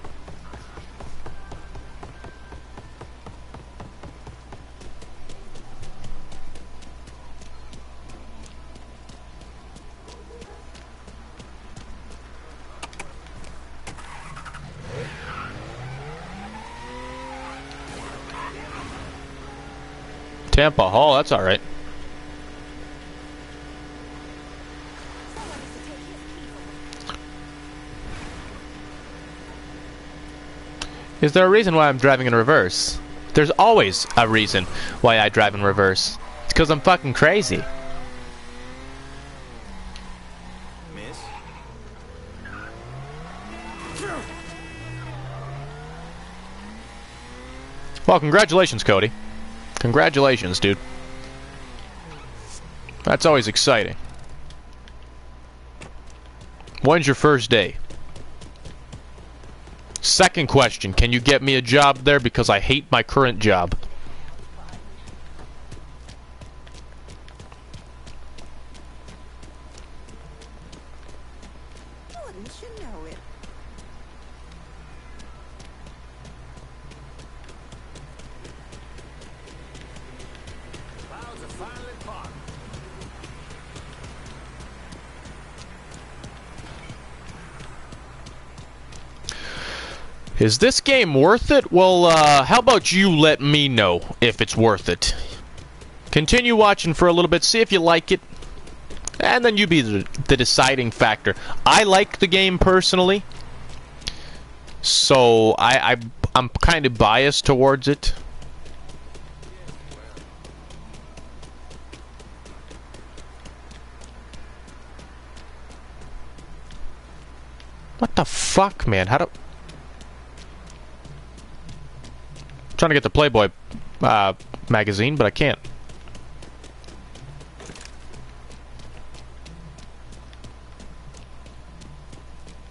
Tampa Hall, that's alright. Is there a reason why I'm driving in reverse? There's always a reason why I drive in reverse. It's because I'm fucking crazy. Miss? Well, congratulations, Cody. Congratulations, dude. That's always exciting. When's your first day? Second question, can you get me a job there because I hate my current job? Wouldn't you know it? Clouds are finally parted. Is this game worth it? Well, uh, how about you let me know if it's worth it. Continue watching for a little bit, see if you like it, and then you be the, the deciding factor. I like the game personally, so I, I, I'm kind of biased towards it. What the fuck, man? How do... Trying to get the Playboy uh, magazine, but I can't.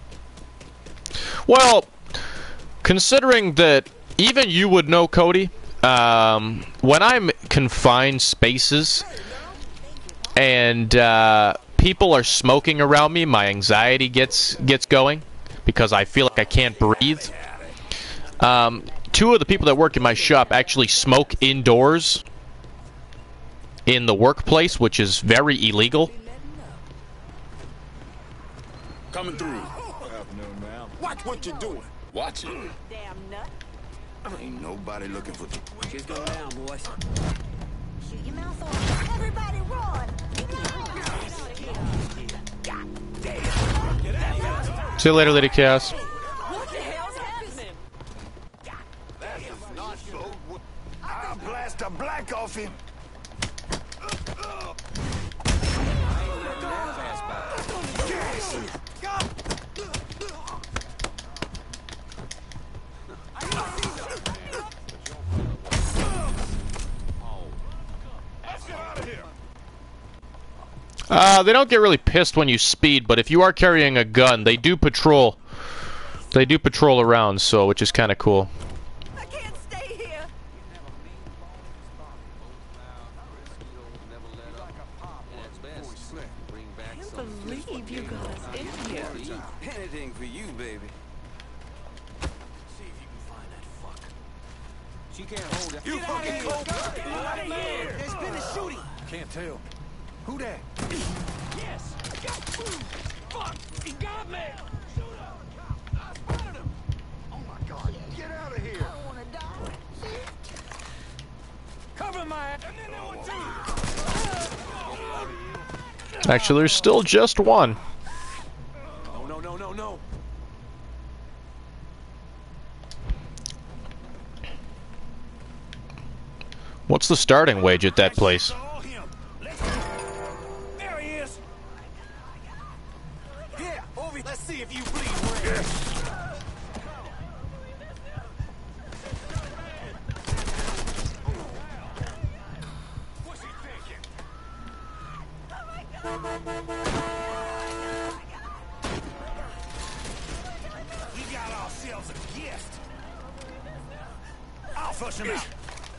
Well, considering that even you would know, Cody, um, when I'm confined spaces and uh, people are smoking around me, my anxiety gets gets going because I feel like I can't breathe. Um, two of the people that work in my shop actually smoke indoors in the workplace, which is very illegal. Coming through. Watch what you're doing. Watch it. Damn nut. Ain't nobody looking for... Just go down, boys. Shoot your mouth off. Everybody run. See you later, Lady Chaos. What the hell's happening? I'll blast a black off him. Uh, they don't get really pissed when you speed, but if you are carrying a gun, they do patrol. They do patrol around, so which is kind of cool. I can't stay here. I can't believe you got us in here. Anything for you, baby. See if you can find that fuck. She can't hold it. You fucking cold. Get out of here. There's been a shooting. Can't tell. Who that? Yes. Fuck. He got me. Shoot him. I spotted him. Oh my God, get out of here. I wanna die. Cover my ass. And then there were two. Actually, there's still just one. No, no, no, no, no. What's the starting wage at that place? There he is. Yeah, over. Let's see if you bleed red. What's he thinking? We got ourselves a gift. I'll flush him out.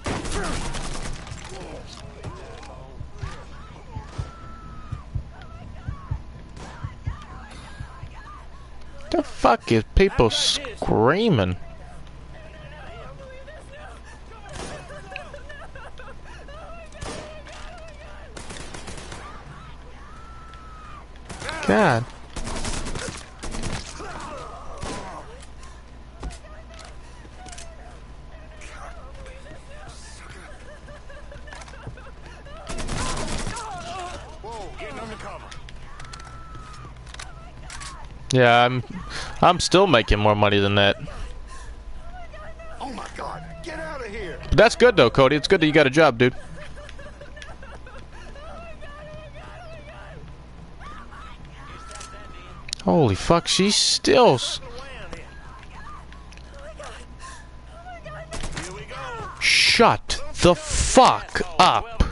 The fuck is people screaming? God. Yeah, I'm I'm still making more money than that. Oh my God, get out of here. But that's good though, Cody. It's good that you got a job, dude. Holy fuck, she's still... Shut the fuck up.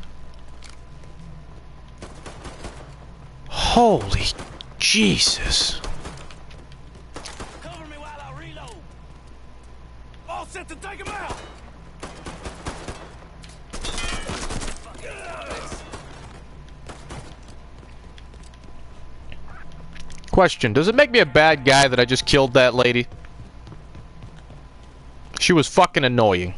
Holy Jesus. Cover me while I reload. All set to take him out. Question, does it make me a bad guy that I just killed that lady? She was fucking annoying.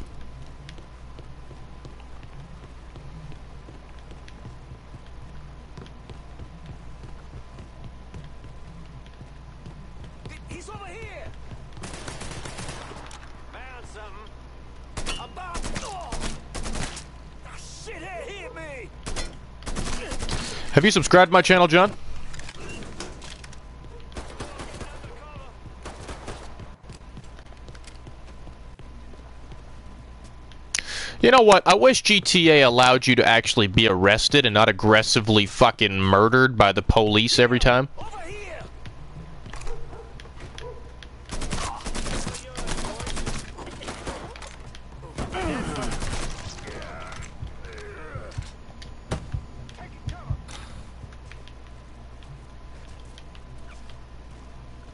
He's over here. Found something. About. Oh, ah, shithead hit me. Have you subscribed to my channel, John? You know what? I wish G T A allowed you to actually be arrested and not aggressively fucking murdered by the police every time.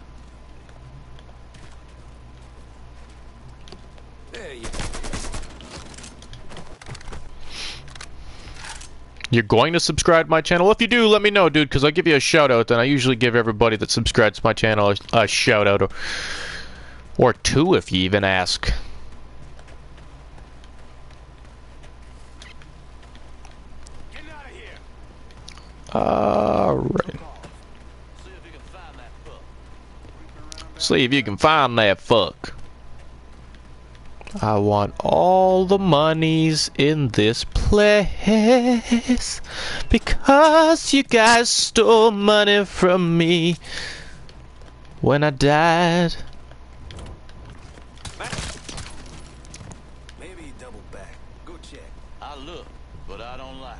There you You're going to subscribe to my channel? If you do, let me know, dude, because I'll give you a shout-out, and I usually give everybody that subscribes to my channel a, a shout-out, or, or two if you even ask. Alright. See if you can find that fuck. I want all the monies in this place because you guys stole money from me when I died. Maybe double back. Go check. I look, but I don't like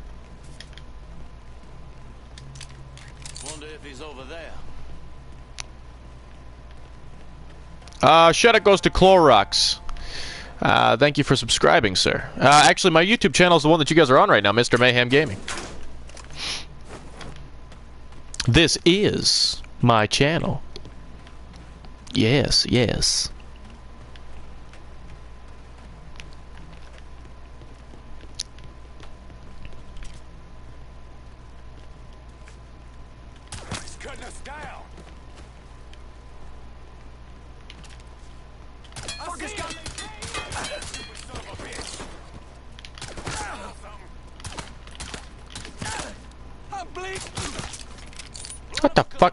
it. Wonder if he's over there. Uh, shout out goes to Clorox. Uh, thank you for subscribing, sir. Uh, actually, my YouTube channel is the one that you guys are on right now, Mister Mayhem Gaming. This is my channel. Yes, yes. He's cutting us down. Fucker's got me. Son of a bitch. I'm bleeding. What the fuck?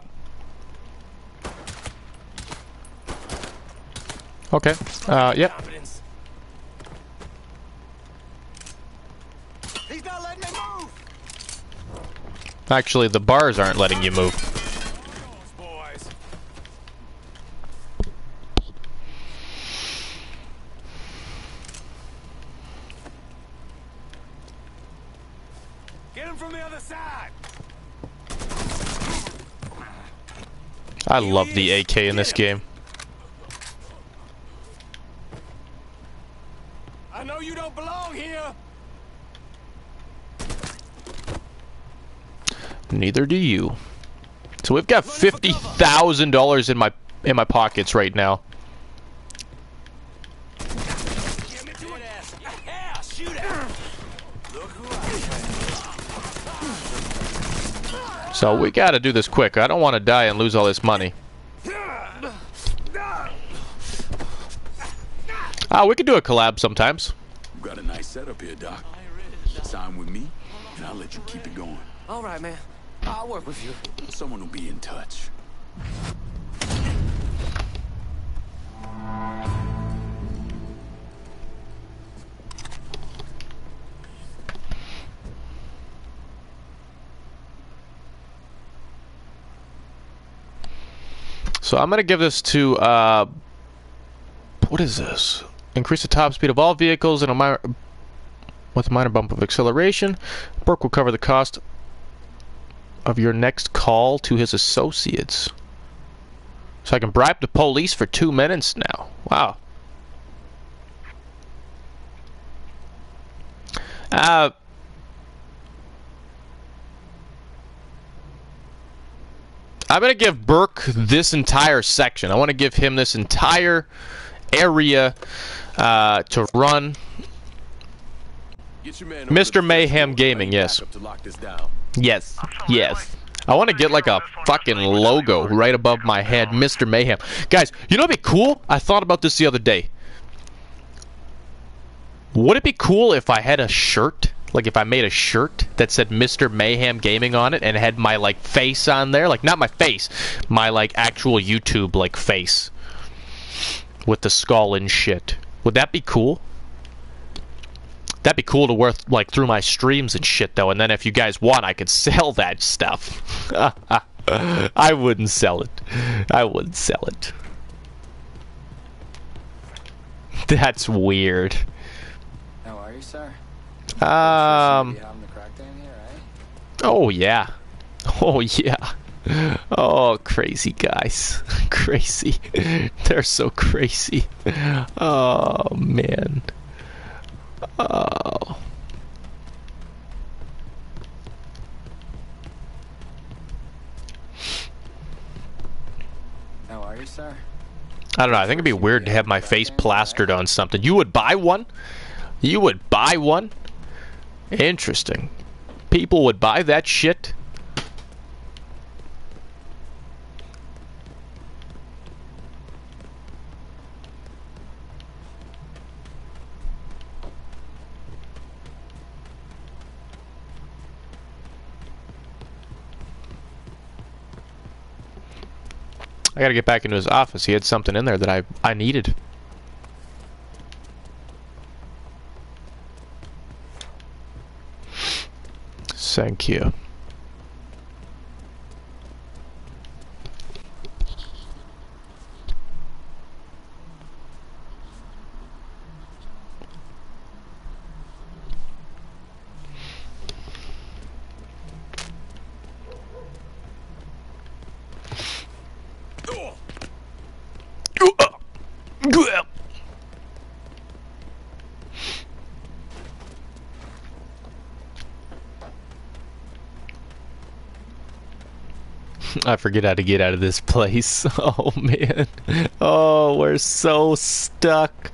Okay. Uh, yep. He's not letting me move. Actually, the bars aren't letting you move. Boys. Get him from the other side. I love the A K in this game. I know you don't belong here. Neither do you. So we've got fifty thousand dollars in my in my pockets right now. So we gotta do this quick. I don't want to die and lose all this money. Ah, we could do a collab sometimes. You got a nice setup here, Doc. Sign with me, and I'll let you keep it going. All right, man. I'll work with you. Someone will be in touch. So I'm gonna give this to uh, what is this? Increase the top speed of all vehicles and a minor with a minor bump of acceleration. Burke will cover the cost of your next call to his associates. So I can bribe the police for two minutes now. Wow. Uh, I'm going to give Burke this entire section. I want to give him this entire area uh, to run. Mister Mayhem Gaming, yes. Yes, yes. I want to get like a fucking logo right above my head, Mister Mayhem. Guys, you know what'd be cool? I thought about this the other day. Would it be cool if I had a shirt? Like if I made a shirt that said Mister Mayhem Gaming on it and had my like face on there? Like not my face, my like actual YouTube like face. With the skull and shit. Would that be cool? That'd be cool to wear like through my streams and shit though, and then if you guys want I could sell that stuff. I wouldn't sell it. I wouldn't sell it. That's weird. How are you, sir? Um Oh yeah. Oh yeah. Oh, crazy guys. Crazy. They're so crazy. Oh man. Oh. How are you, sir? I don't know. I think it'd be weird to have my face plastered on something. You would buy one? You would buy one? Interesting. People would buy that shit? I gotta get back into his office. He had something in there that I, I needed. Thank you. I forget how to get out of this place. Oh man. Oh, we're so stuck.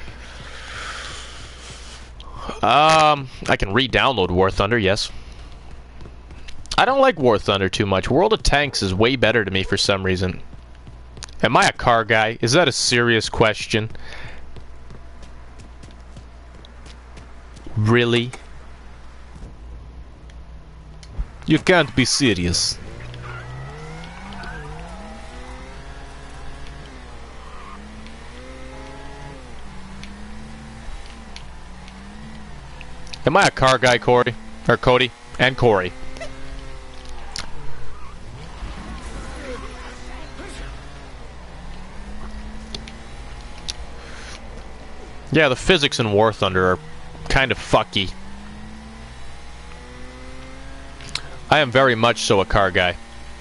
Um, I can re-download War Thunder, yes. I don't like War Thunder too much. World of Tanks is way better to me for some reason. Am I a car guy? Is that a serious question? Really? You can't be serious. Am I a car guy, Corey? Or Cody? And Corey. Yeah, the physics in War Thunder are kind of fucky. I am very much so a car guy.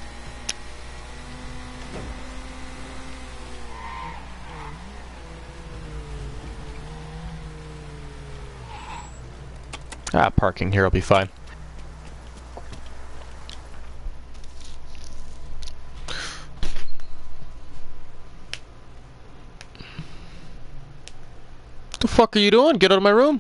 Ah, parking here will be fine. What the fuck are you doing? Get out of my room.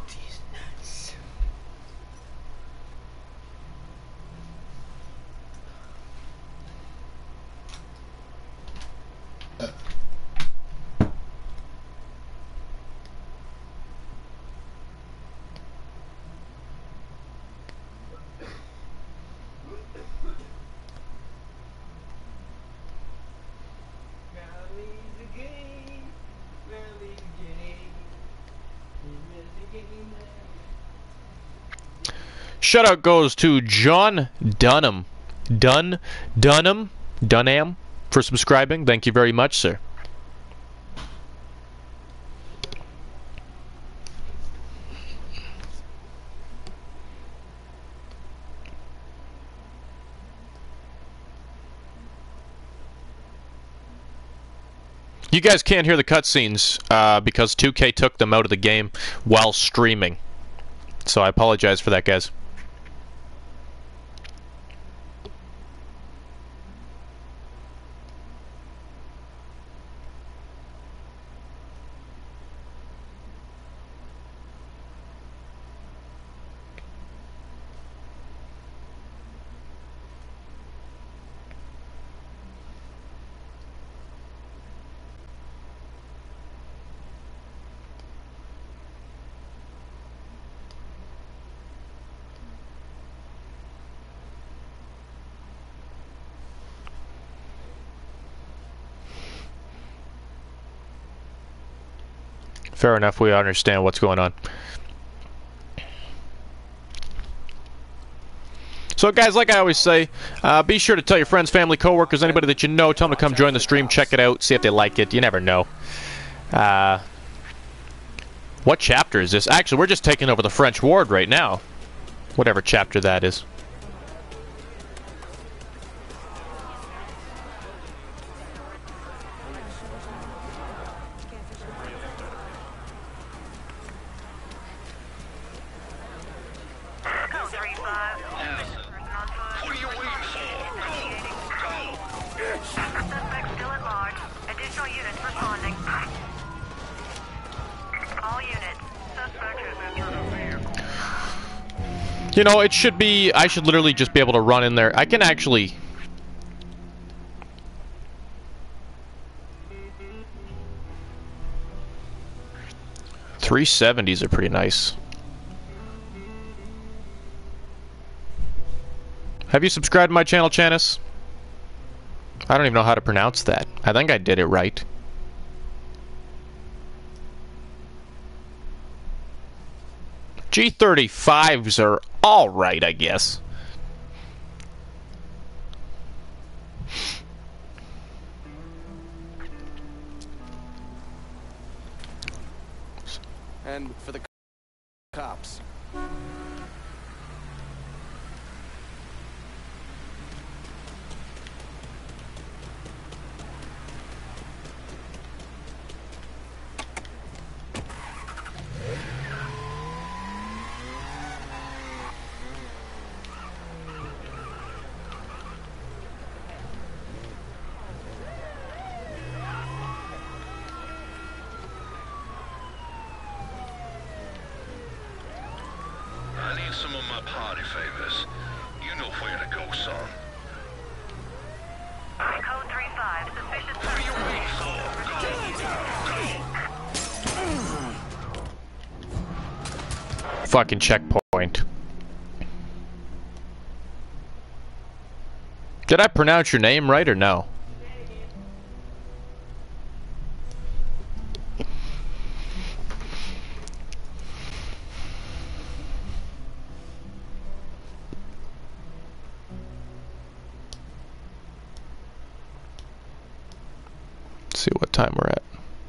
Shutout goes to John Dunham. Dun Dunham? Dunham for subscribing. Thank you very much, sir. You guys can't hear the cutscenes uh, because two K took them out of the game while streaming. So I apologize for that, guys. Fair enough, we understand what's going on. So guys, like I always say, uh, be sure to tell your friends, family, coworkers, anybody that you know, tell them to come join the stream, check it out, see if they like it. You never know. Uh, what chapter is this? Actually, we're just taking over the French ward right now. Whatever chapter that is. You know, it should be... I should literally just be able to run in there. I can actually... three seventies are pretty nice. Have you subscribed to my channel, Chanis? I don't even know how to pronounce that. I think I did it right. G thirty-fives are alright, I guess. And for the cops. I need some of my party favors. You know where to go, son. Code three five, suspicious What are you waiting for? Go, go! Fucking checkpoint. Did I pronounce your name right or no? Let's see what time we're at.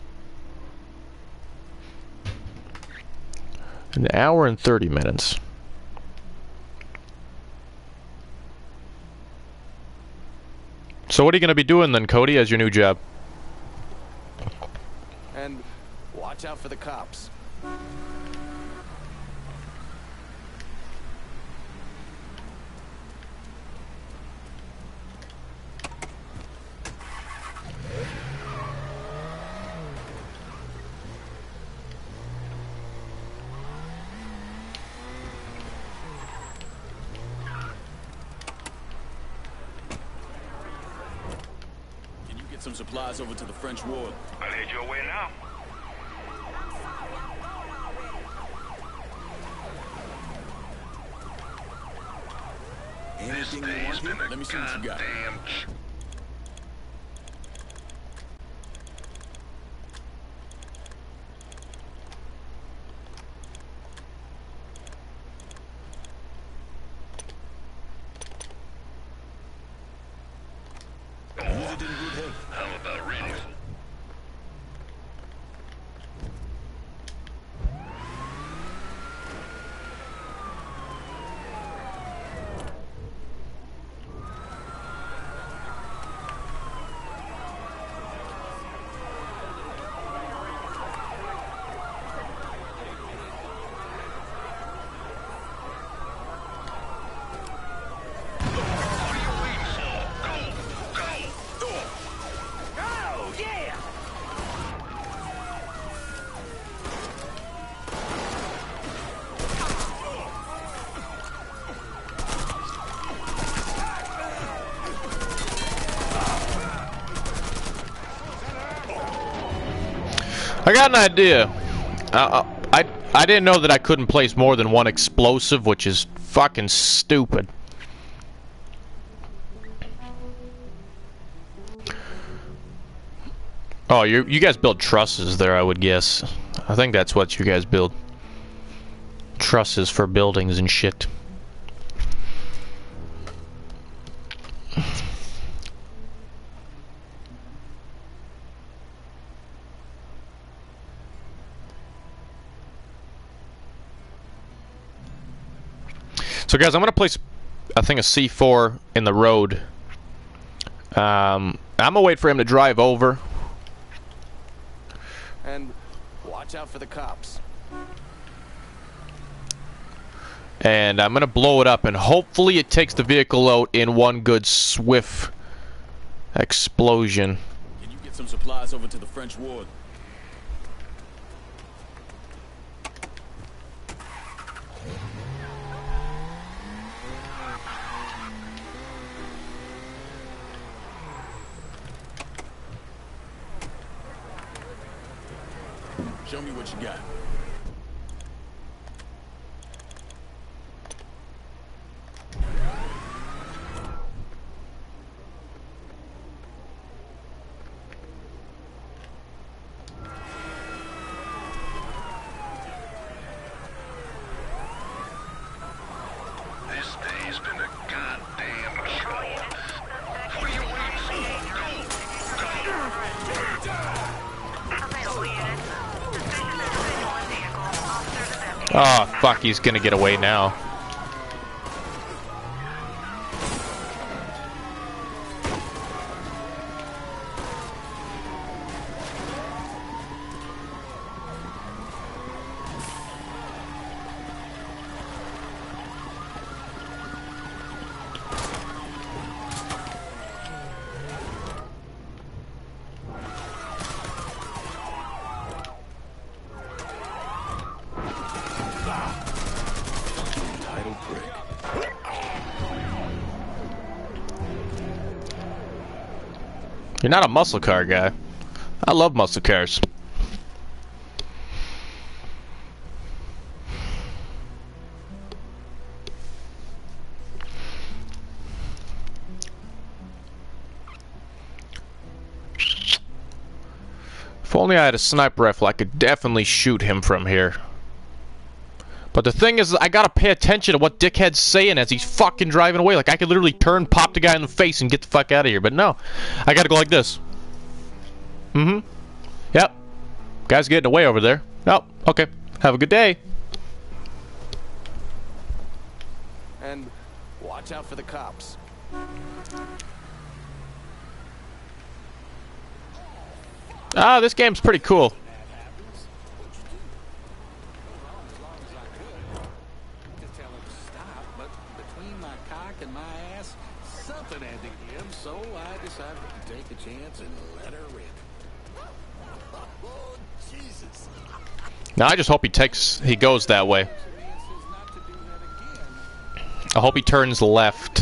An hour and thirty minutes. So what are you going to be doing then, Cody, as your new job? And watch out for the cops. Some supplies over to the French ward. I'll head your way now. Anything you want here? Let me see what you got. I'm about ready. I got an idea. Uh, I I didn't know that I couldn't place more than one explosive, which is fucking stupid. Oh, you you guys build trusses there, I would guess. I think that's what you guys build. Trusses for buildings and shit. So guys, I'm gonna place, I think, a C four in the road. Um, I'm gonna wait for him to drive over. And watch out for the cops. And I'm gonna blow it up, and hopefully it takes the vehicle out in one good swift explosion. Can you get some supplies over to the French ward? Show me what you got. This day's been a goddamn chore. What are you waiting for? Go! Oh, fuck, he's gonna get away now. You're not a muscle car guy. I love muscle cars. If only I had a sniper rifle, I could definitely shoot him from here. But the thing is, I gotta pay attention to what dickhead's saying as he's fucking driving away. Like, I could literally turn, pop the guy in the face, and get the fuck out of here. But no, I gotta go like this. Mm-hmm. Yep. Guy's getting away over there. Oh, okay. Have a good day. And watch out for the cops. Ah, this game's pretty cool. So I decided to take a chance and let her rip. Oh, Jesus. Now I just hope he takes, he goes that way. I hope he turns left.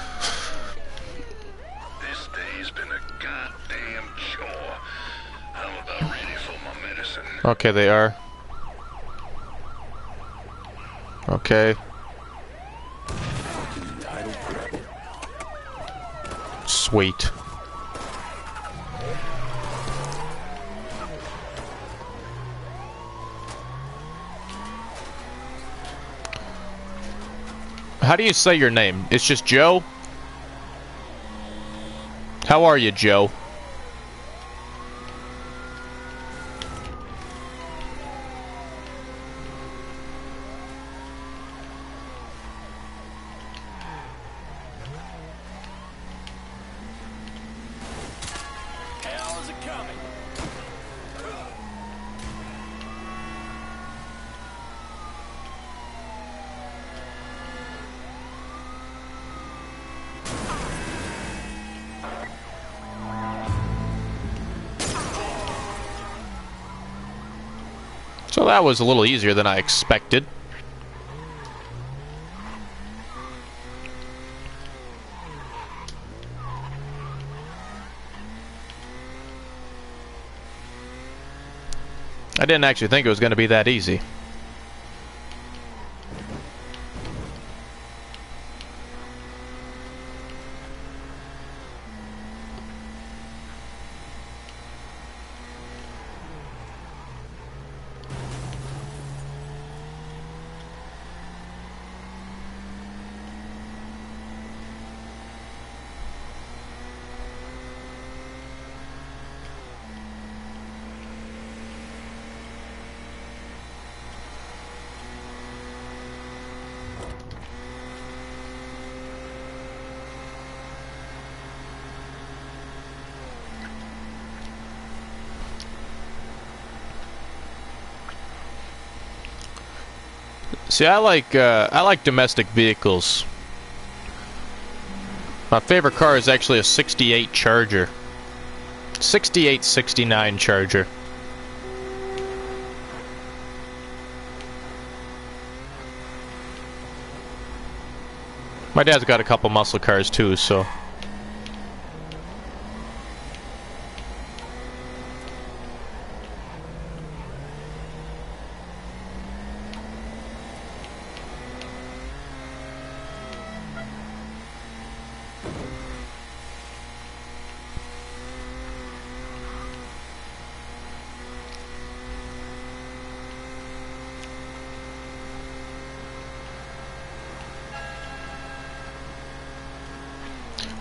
This day's been a goddamn chore. I'm about ready for my medicine. Okay, they are. Okay. Sweet. How do you say your name? It's just Joe? How are you, Joe? Hell is it coming? So that was a little easier than I expected. I didn't actually think it was going to be that easy. See, I like uh, I like domestic vehicles. My favorite car is actually a sixty-eight Charger. sixty-eight sixty-nine Charger. My dad's got a couple muscle cars too, so...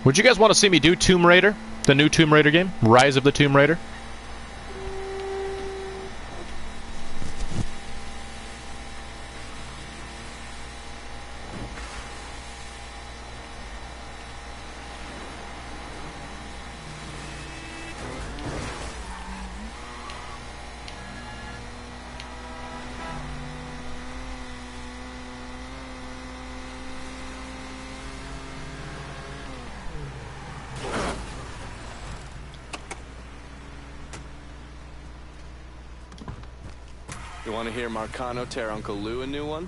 Would you guys want to see me do Tomb Raider? The new Tomb Raider game? Rise of the Tomb Raider? You want to hear Marcano tear Uncle Lou a new one?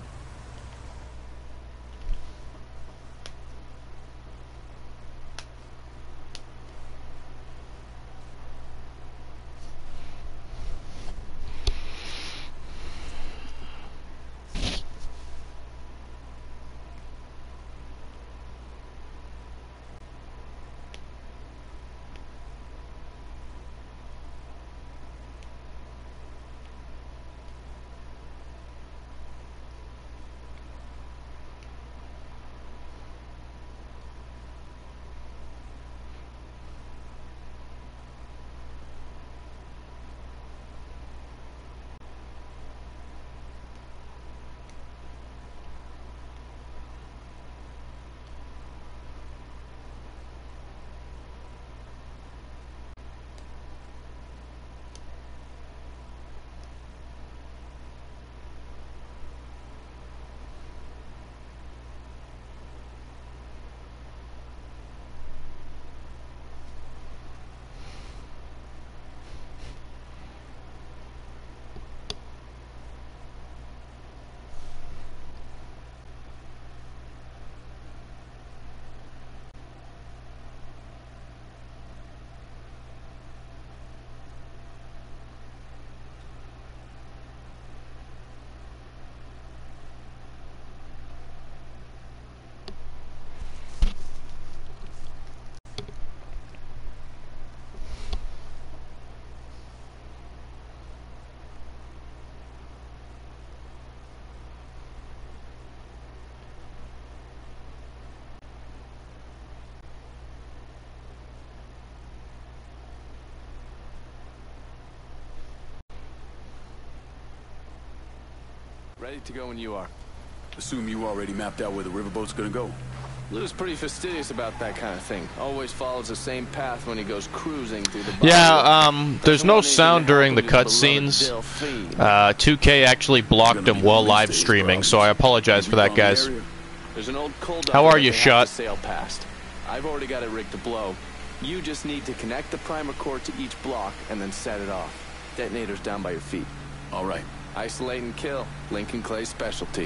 Ready to go when you are. Assume you already mapped out where the riverboat's gonna go. Lou's pretty fastidious about that kind of thing. Always follows the same path when he goes cruising through the Yeah, um, there's no sound during the cutscenes. Uh, two K actually blocked him while live streaming, so I apologize for that, guys. There's an old cold How are you, they have Shot? to sail past. I've already got it rigged to blow. You just need to connect the primer core to each block and then set it off. Detonator's down by your feet. All right. Isolate and kill. Lincoln Clay's specialty.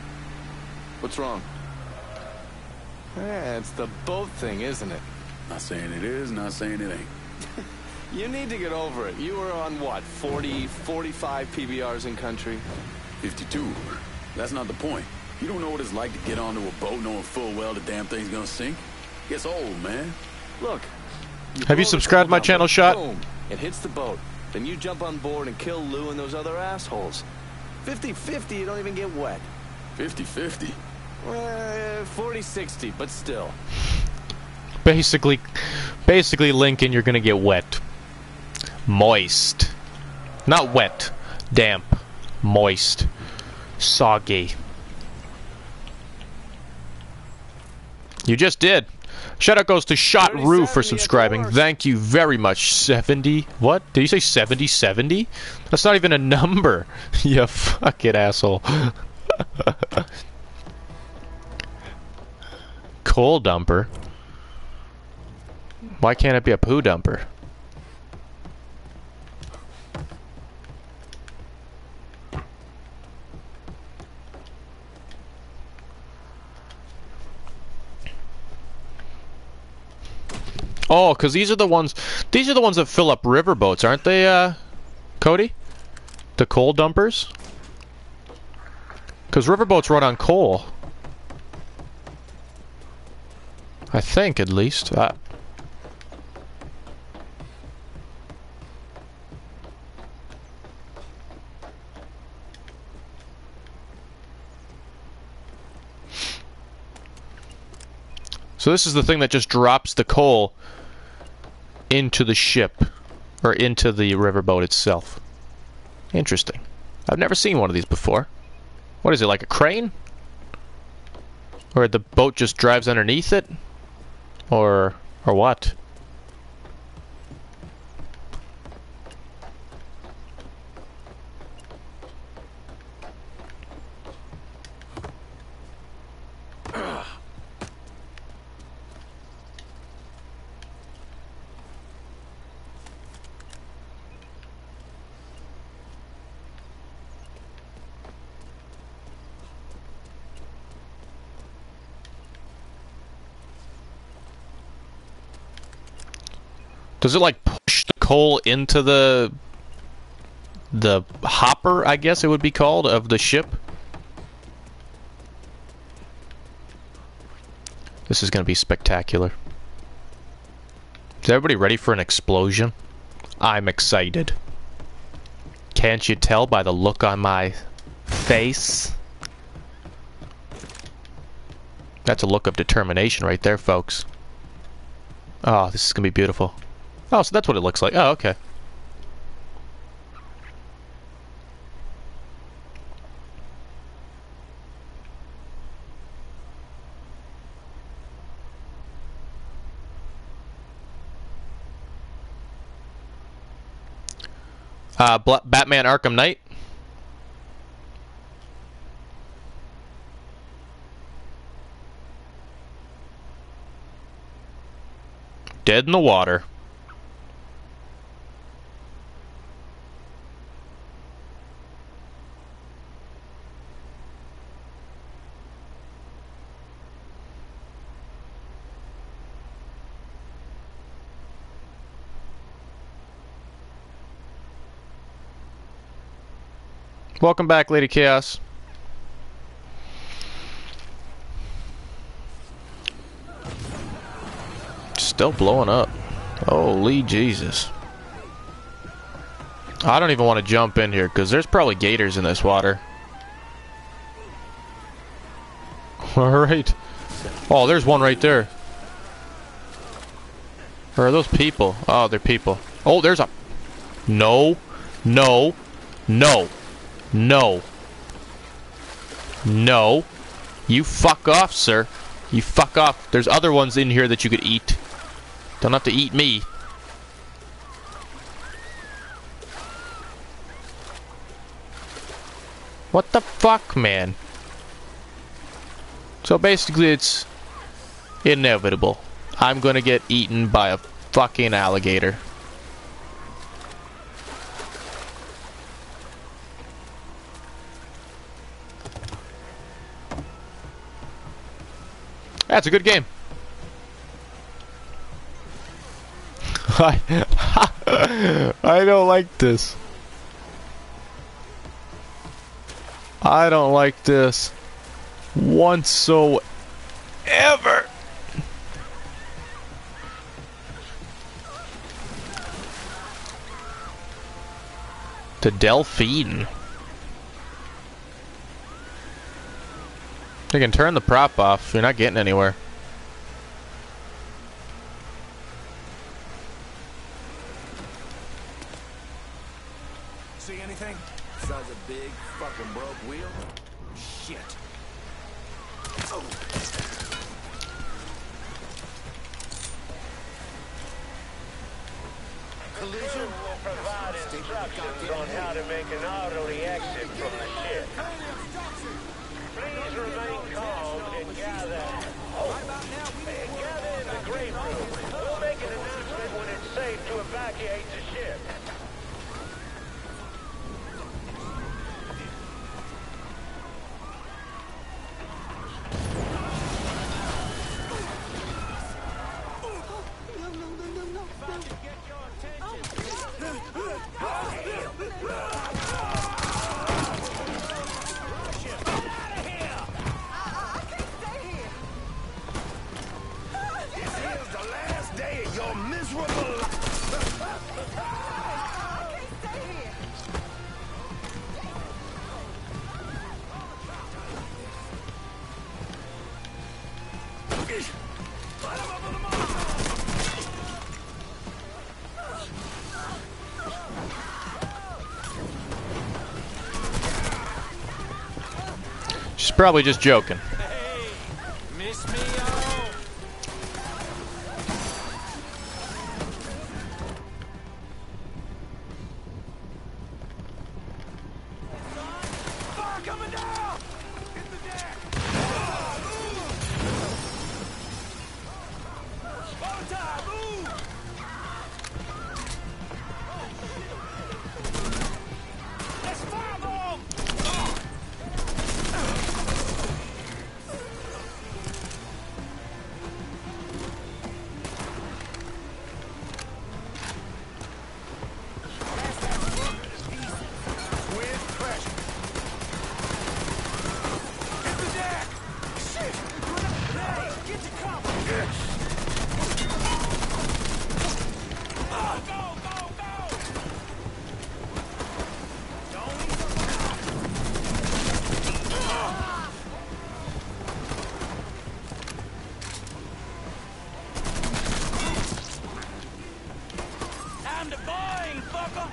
What's wrong? Eh, it's the boat thing, isn't it? Not saying it is, not saying it ain't. You need to get over it. You were on, what, forty, forty-five P B Rs in country? fifty-two. That's not the point. You don't know what it's like to get onto a boat knowing full well the damn thing's gonna sink. Gets old, man. Look. You Have you subscribed to my channel, Shot? Boom. It hits the boat. Then you jump on board and kill Lou and those other assholes. fifty fifty, you don't even get wet. fifty fifty? Uh, forty sixty, but still. Basically, basically, Lincoln, you're gonna get wet. Moist. Not wet. Damp. Moist. Soggy. You just did. Shout out goes to Shot Roo for subscribing. Thank you very much. seventy. What? Did you say seventy seventy? That's not even a number. You fucking asshole. Coal dumper. Why can't it be a poo dumper? Oh, because these are the ones. These are the ones that fill up riverboats, aren't they, uh, Cody? The coal dumpers. Because riverboats run on coal. I think, at least. Uh, So this is the thing that just drops the coal into the ship, or into the riverboat itself. Interesting. I've never seen one of these before. What is it, like a crane? Or the boat just drives underneath it? Or, or what? Does it like push the coal into the the hopper, I guess it would be called, of the ship? This is going to be spectacular. Is everybody ready for an explosion? I'm excited. Can't you tell by the look on my face? That's a look of determination right there, folks. Oh, this is going to be beautiful. Oh, so that's what it looks like. Oh, okay. Uh, Batman Arkham Knight. Dead in the water. Welcome back, Lady Chaos. Still blowing up. Holy Jesus. I don't even want to jump in here because there's probably gators in this water. Alright. Oh, there's one right there. Or are those people? Oh, they're people. Oh, there's a... No. No. No. No. No. You fuck off, sir. You fuck off. There's other ones in here that you could eat. Don't have to eat me. What the fuck, man? So basically it's inevitable. I'm gonna get eaten by a fucking alligator. That's a good game. I I don't like this. I don't like this whatsoever. The Delphine. You can turn the prop off. You're not getting anywhere. See anything? Besides a big fucking broke wheel? Shit. Oh. Collision will provide instructions on how to make an orderly exit from the ship. Please remain calm and gather. Oh, and gather in the great room. We'll make an announcement when it's safe to evacuate the ship. She's probably just joking. Miss me, y'all? Fire coming down! Hit the deck! Overtime, move! Let's fire them! Time to bind, fucker!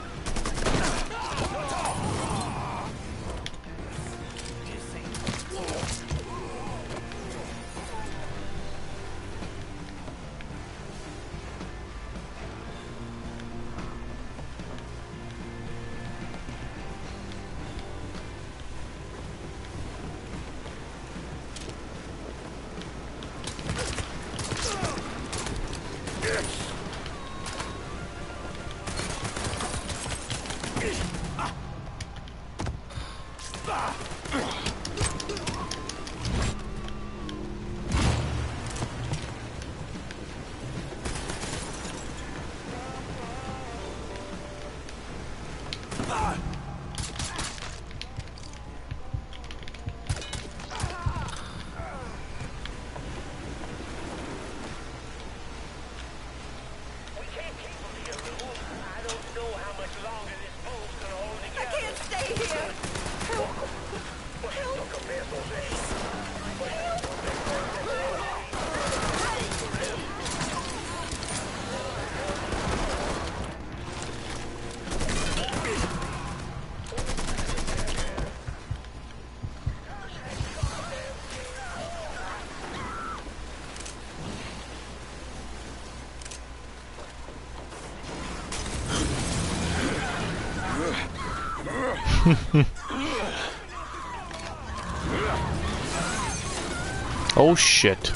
Oh shit.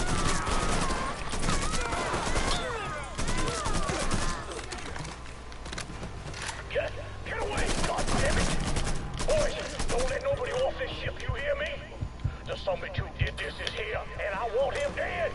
Get, get away, goddammit! Boys, don't let nobody off this ship, you hear me? The zombie who did this is here, and I want him dead!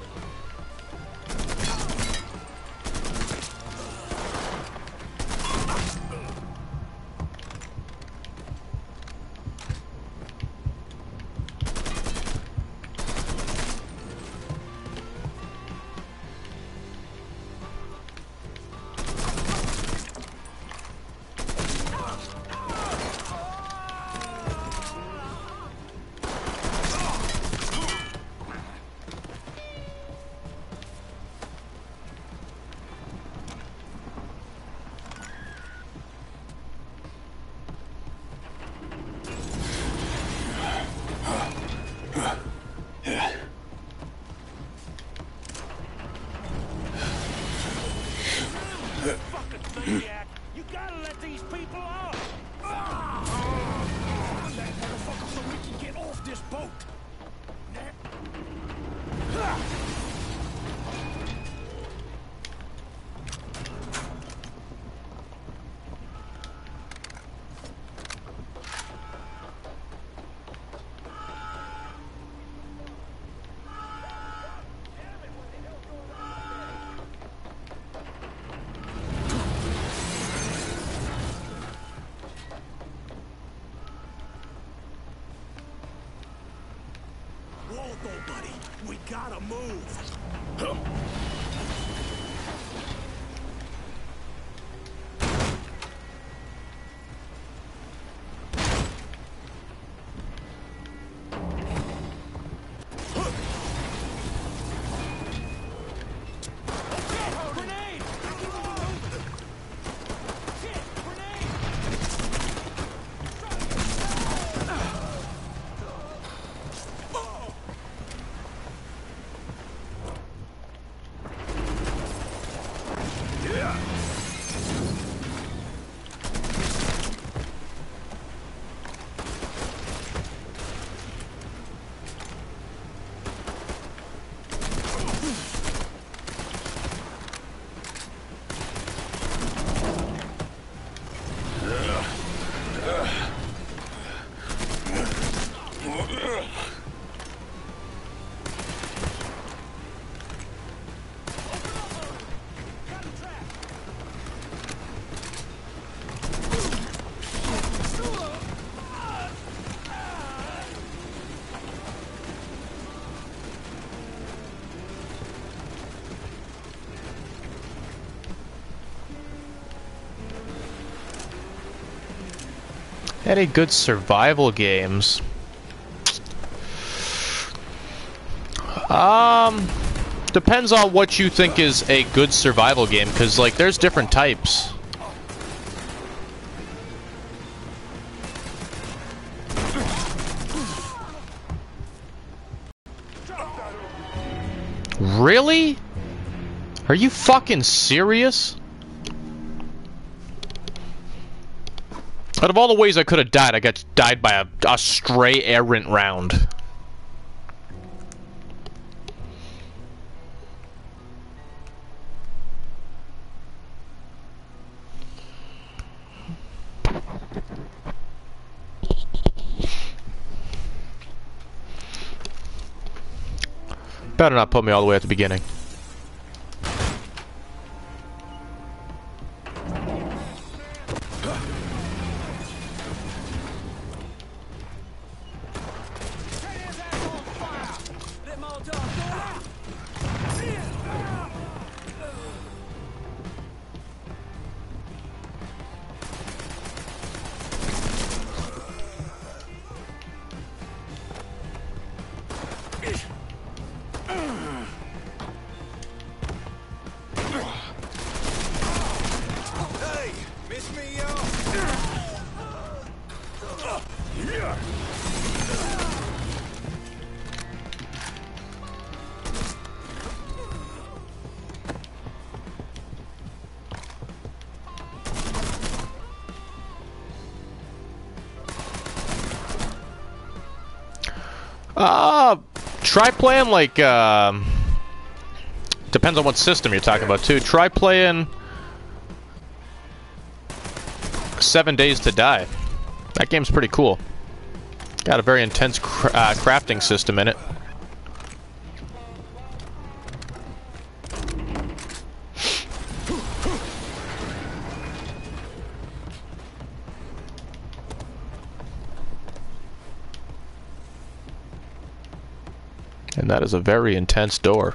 You gotta let these people off! That motherfucker so we can get off this boat! Though, buddy, we gotta move. Any good survival games? Um, depends on what you think is a good survival game, because, like, there's different types. Really? Are you fucking serious? Out of all the ways I could have died, I got died by a, a stray errant round. Better not put me all the way at the beginning. Uh, try playing like, um, depends on what system you're talking about too. Try playing Seven Days to Die. That game's pretty cool. Got a very intense cr uh, crafting system in it. And that is a very intense door.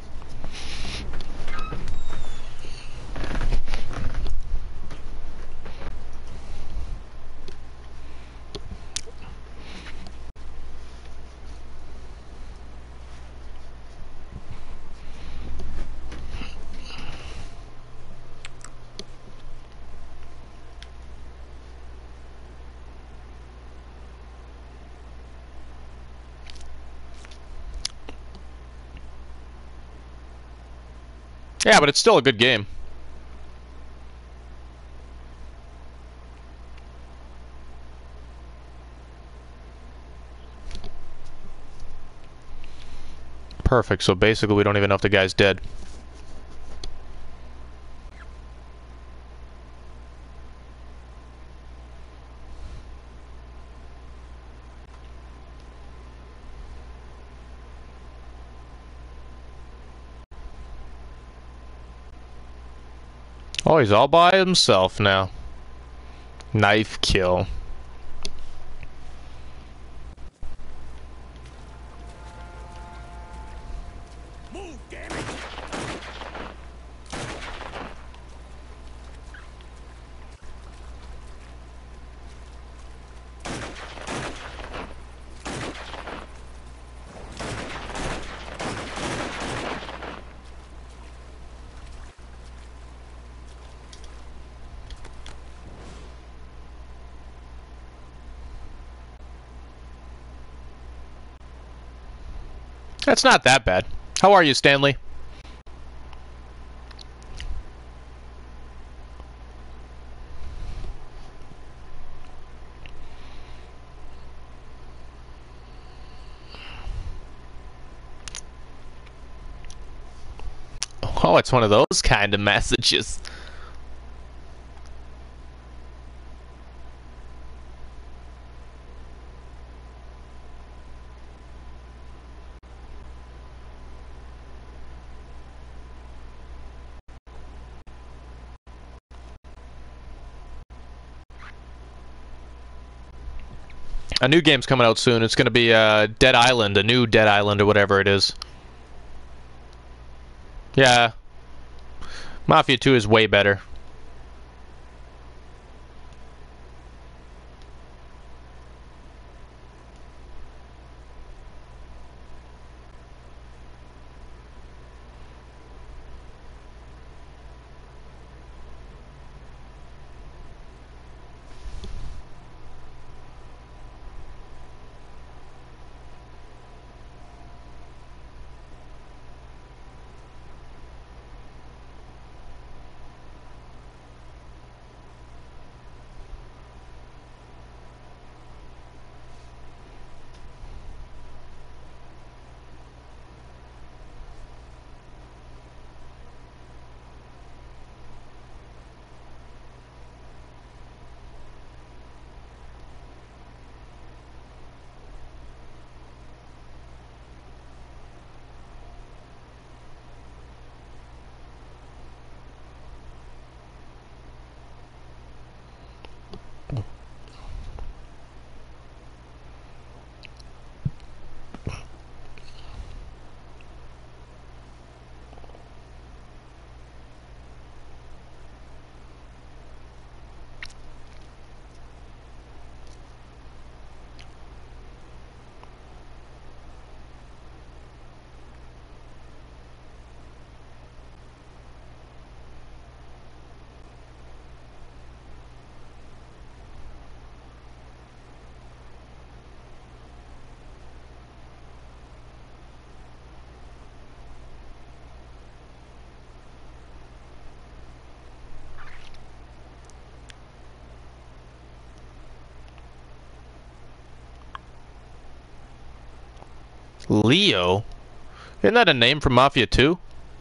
Yeah, but it's still a good game. Perfect, so basically we don't even know if the guy's dead. Oh, he's all by himself now. Knife kill. Move, damn it! That's not that bad. How are you, Stanley? Oh, it's one of those kind of messages. A new game's coming out soon. It's going to be uh, Dead Island, a new Dead Island or whatever it is. Yeah. Mafia two is way better. Leo? Isn't that a name from Mafia two?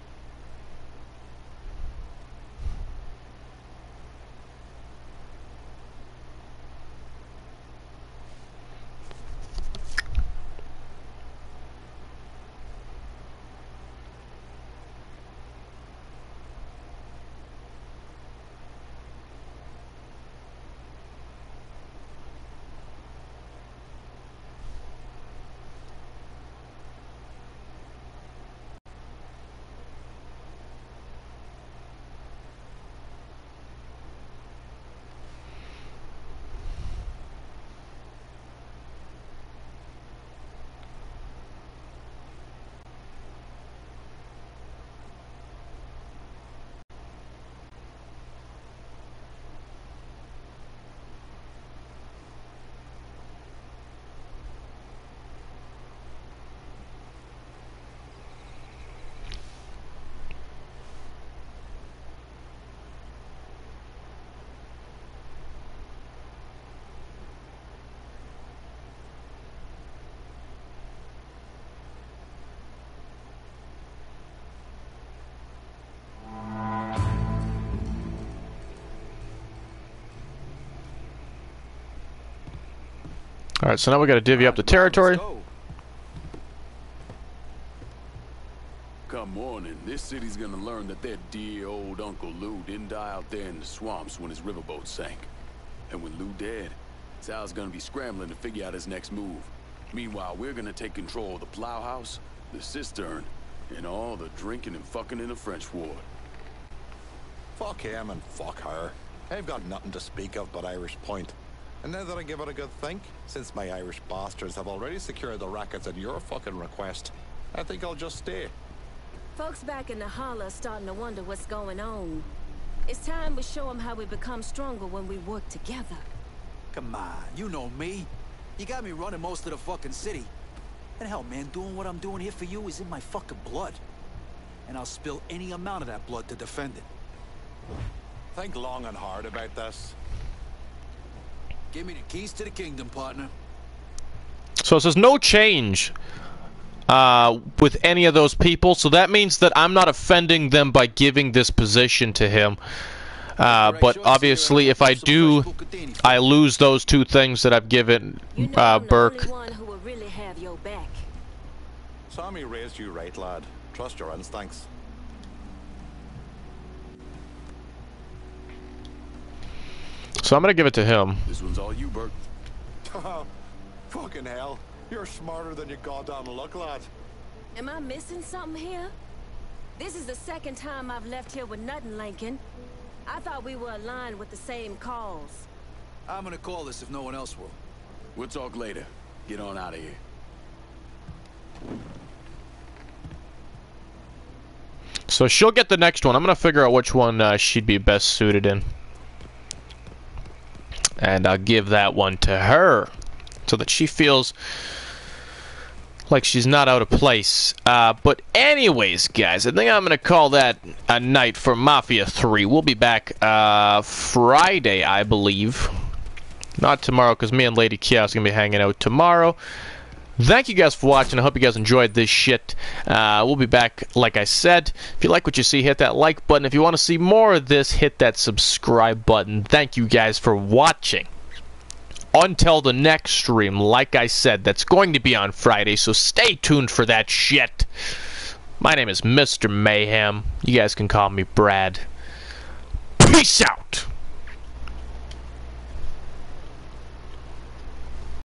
Alright, so now we gotta divvy up the territory. Come morning, this city's gonna learn that their dear old Uncle Lou didn't die out there in the swamps when his riverboat sank. And with Lou dead, Sal's gonna be scrambling to figure out his next move. Meanwhile, we're gonna take control of the plowhouse, the cistern, and all the drinking and fucking in the French ward. Fuck him and fuck her. I've got nothing to speak of but Irish Point. And now that I give it a good think, since my Irish bastards have already secured the rackets at your fucking request, I think I'll just stay. Folks back in the holler are starting to wonder what's going on. It's time we show them how we become stronger when we work together. Come on, you know me. You got me running most of the fucking city. And hell, man, doing what I'm doing here for you is in my fucking blood. And I'll spill any amount of that blood to defend it. Think long and hard about this. Give me the keys to the kingdom, partner. So it says no change uh, with any of those people, so that means that I'm not offending them by giving this position to him. Uh, but obviously, if I do, I lose those two things that I've given uh, Burke. Sammy raised you right, lad. Trust your instincts. So I'm gonna give it to him. This one's all you, Burke. Fucking hell. You're smarter than you goddamn look, lad. Am I missing something here? This is the second time I've left here with nothing, Lincoln. I thought we were aligned with the same cause. I'm gonna call this if no one else will. We'll talk later. Get on out of here. So she'll get the next one. I'm gonna figure out which one uh, she'd be best suited in. And I'll give that one to her, so that she feels like she's not out of place. Uh, but anyways, guys, I think I'm going to call that a night for Mafia three. We'll be back uh, Friday, I believe. Not tomorrow, because me and Lady Chaos are going to be hanging out tomorrow. Thank you guys for watching. I hope you guys enjoyed this shit. Uh, we'll be back, like I said. If you like what you see, hit that like button. If you want to see more of this, hit that subscribe button. Thank you guys for watching. Until the next stream, like I said, that's going to be on Friday, so stay tuned for that shit. My name is Mister Mayhem. You guys can call me Brad. Peace out.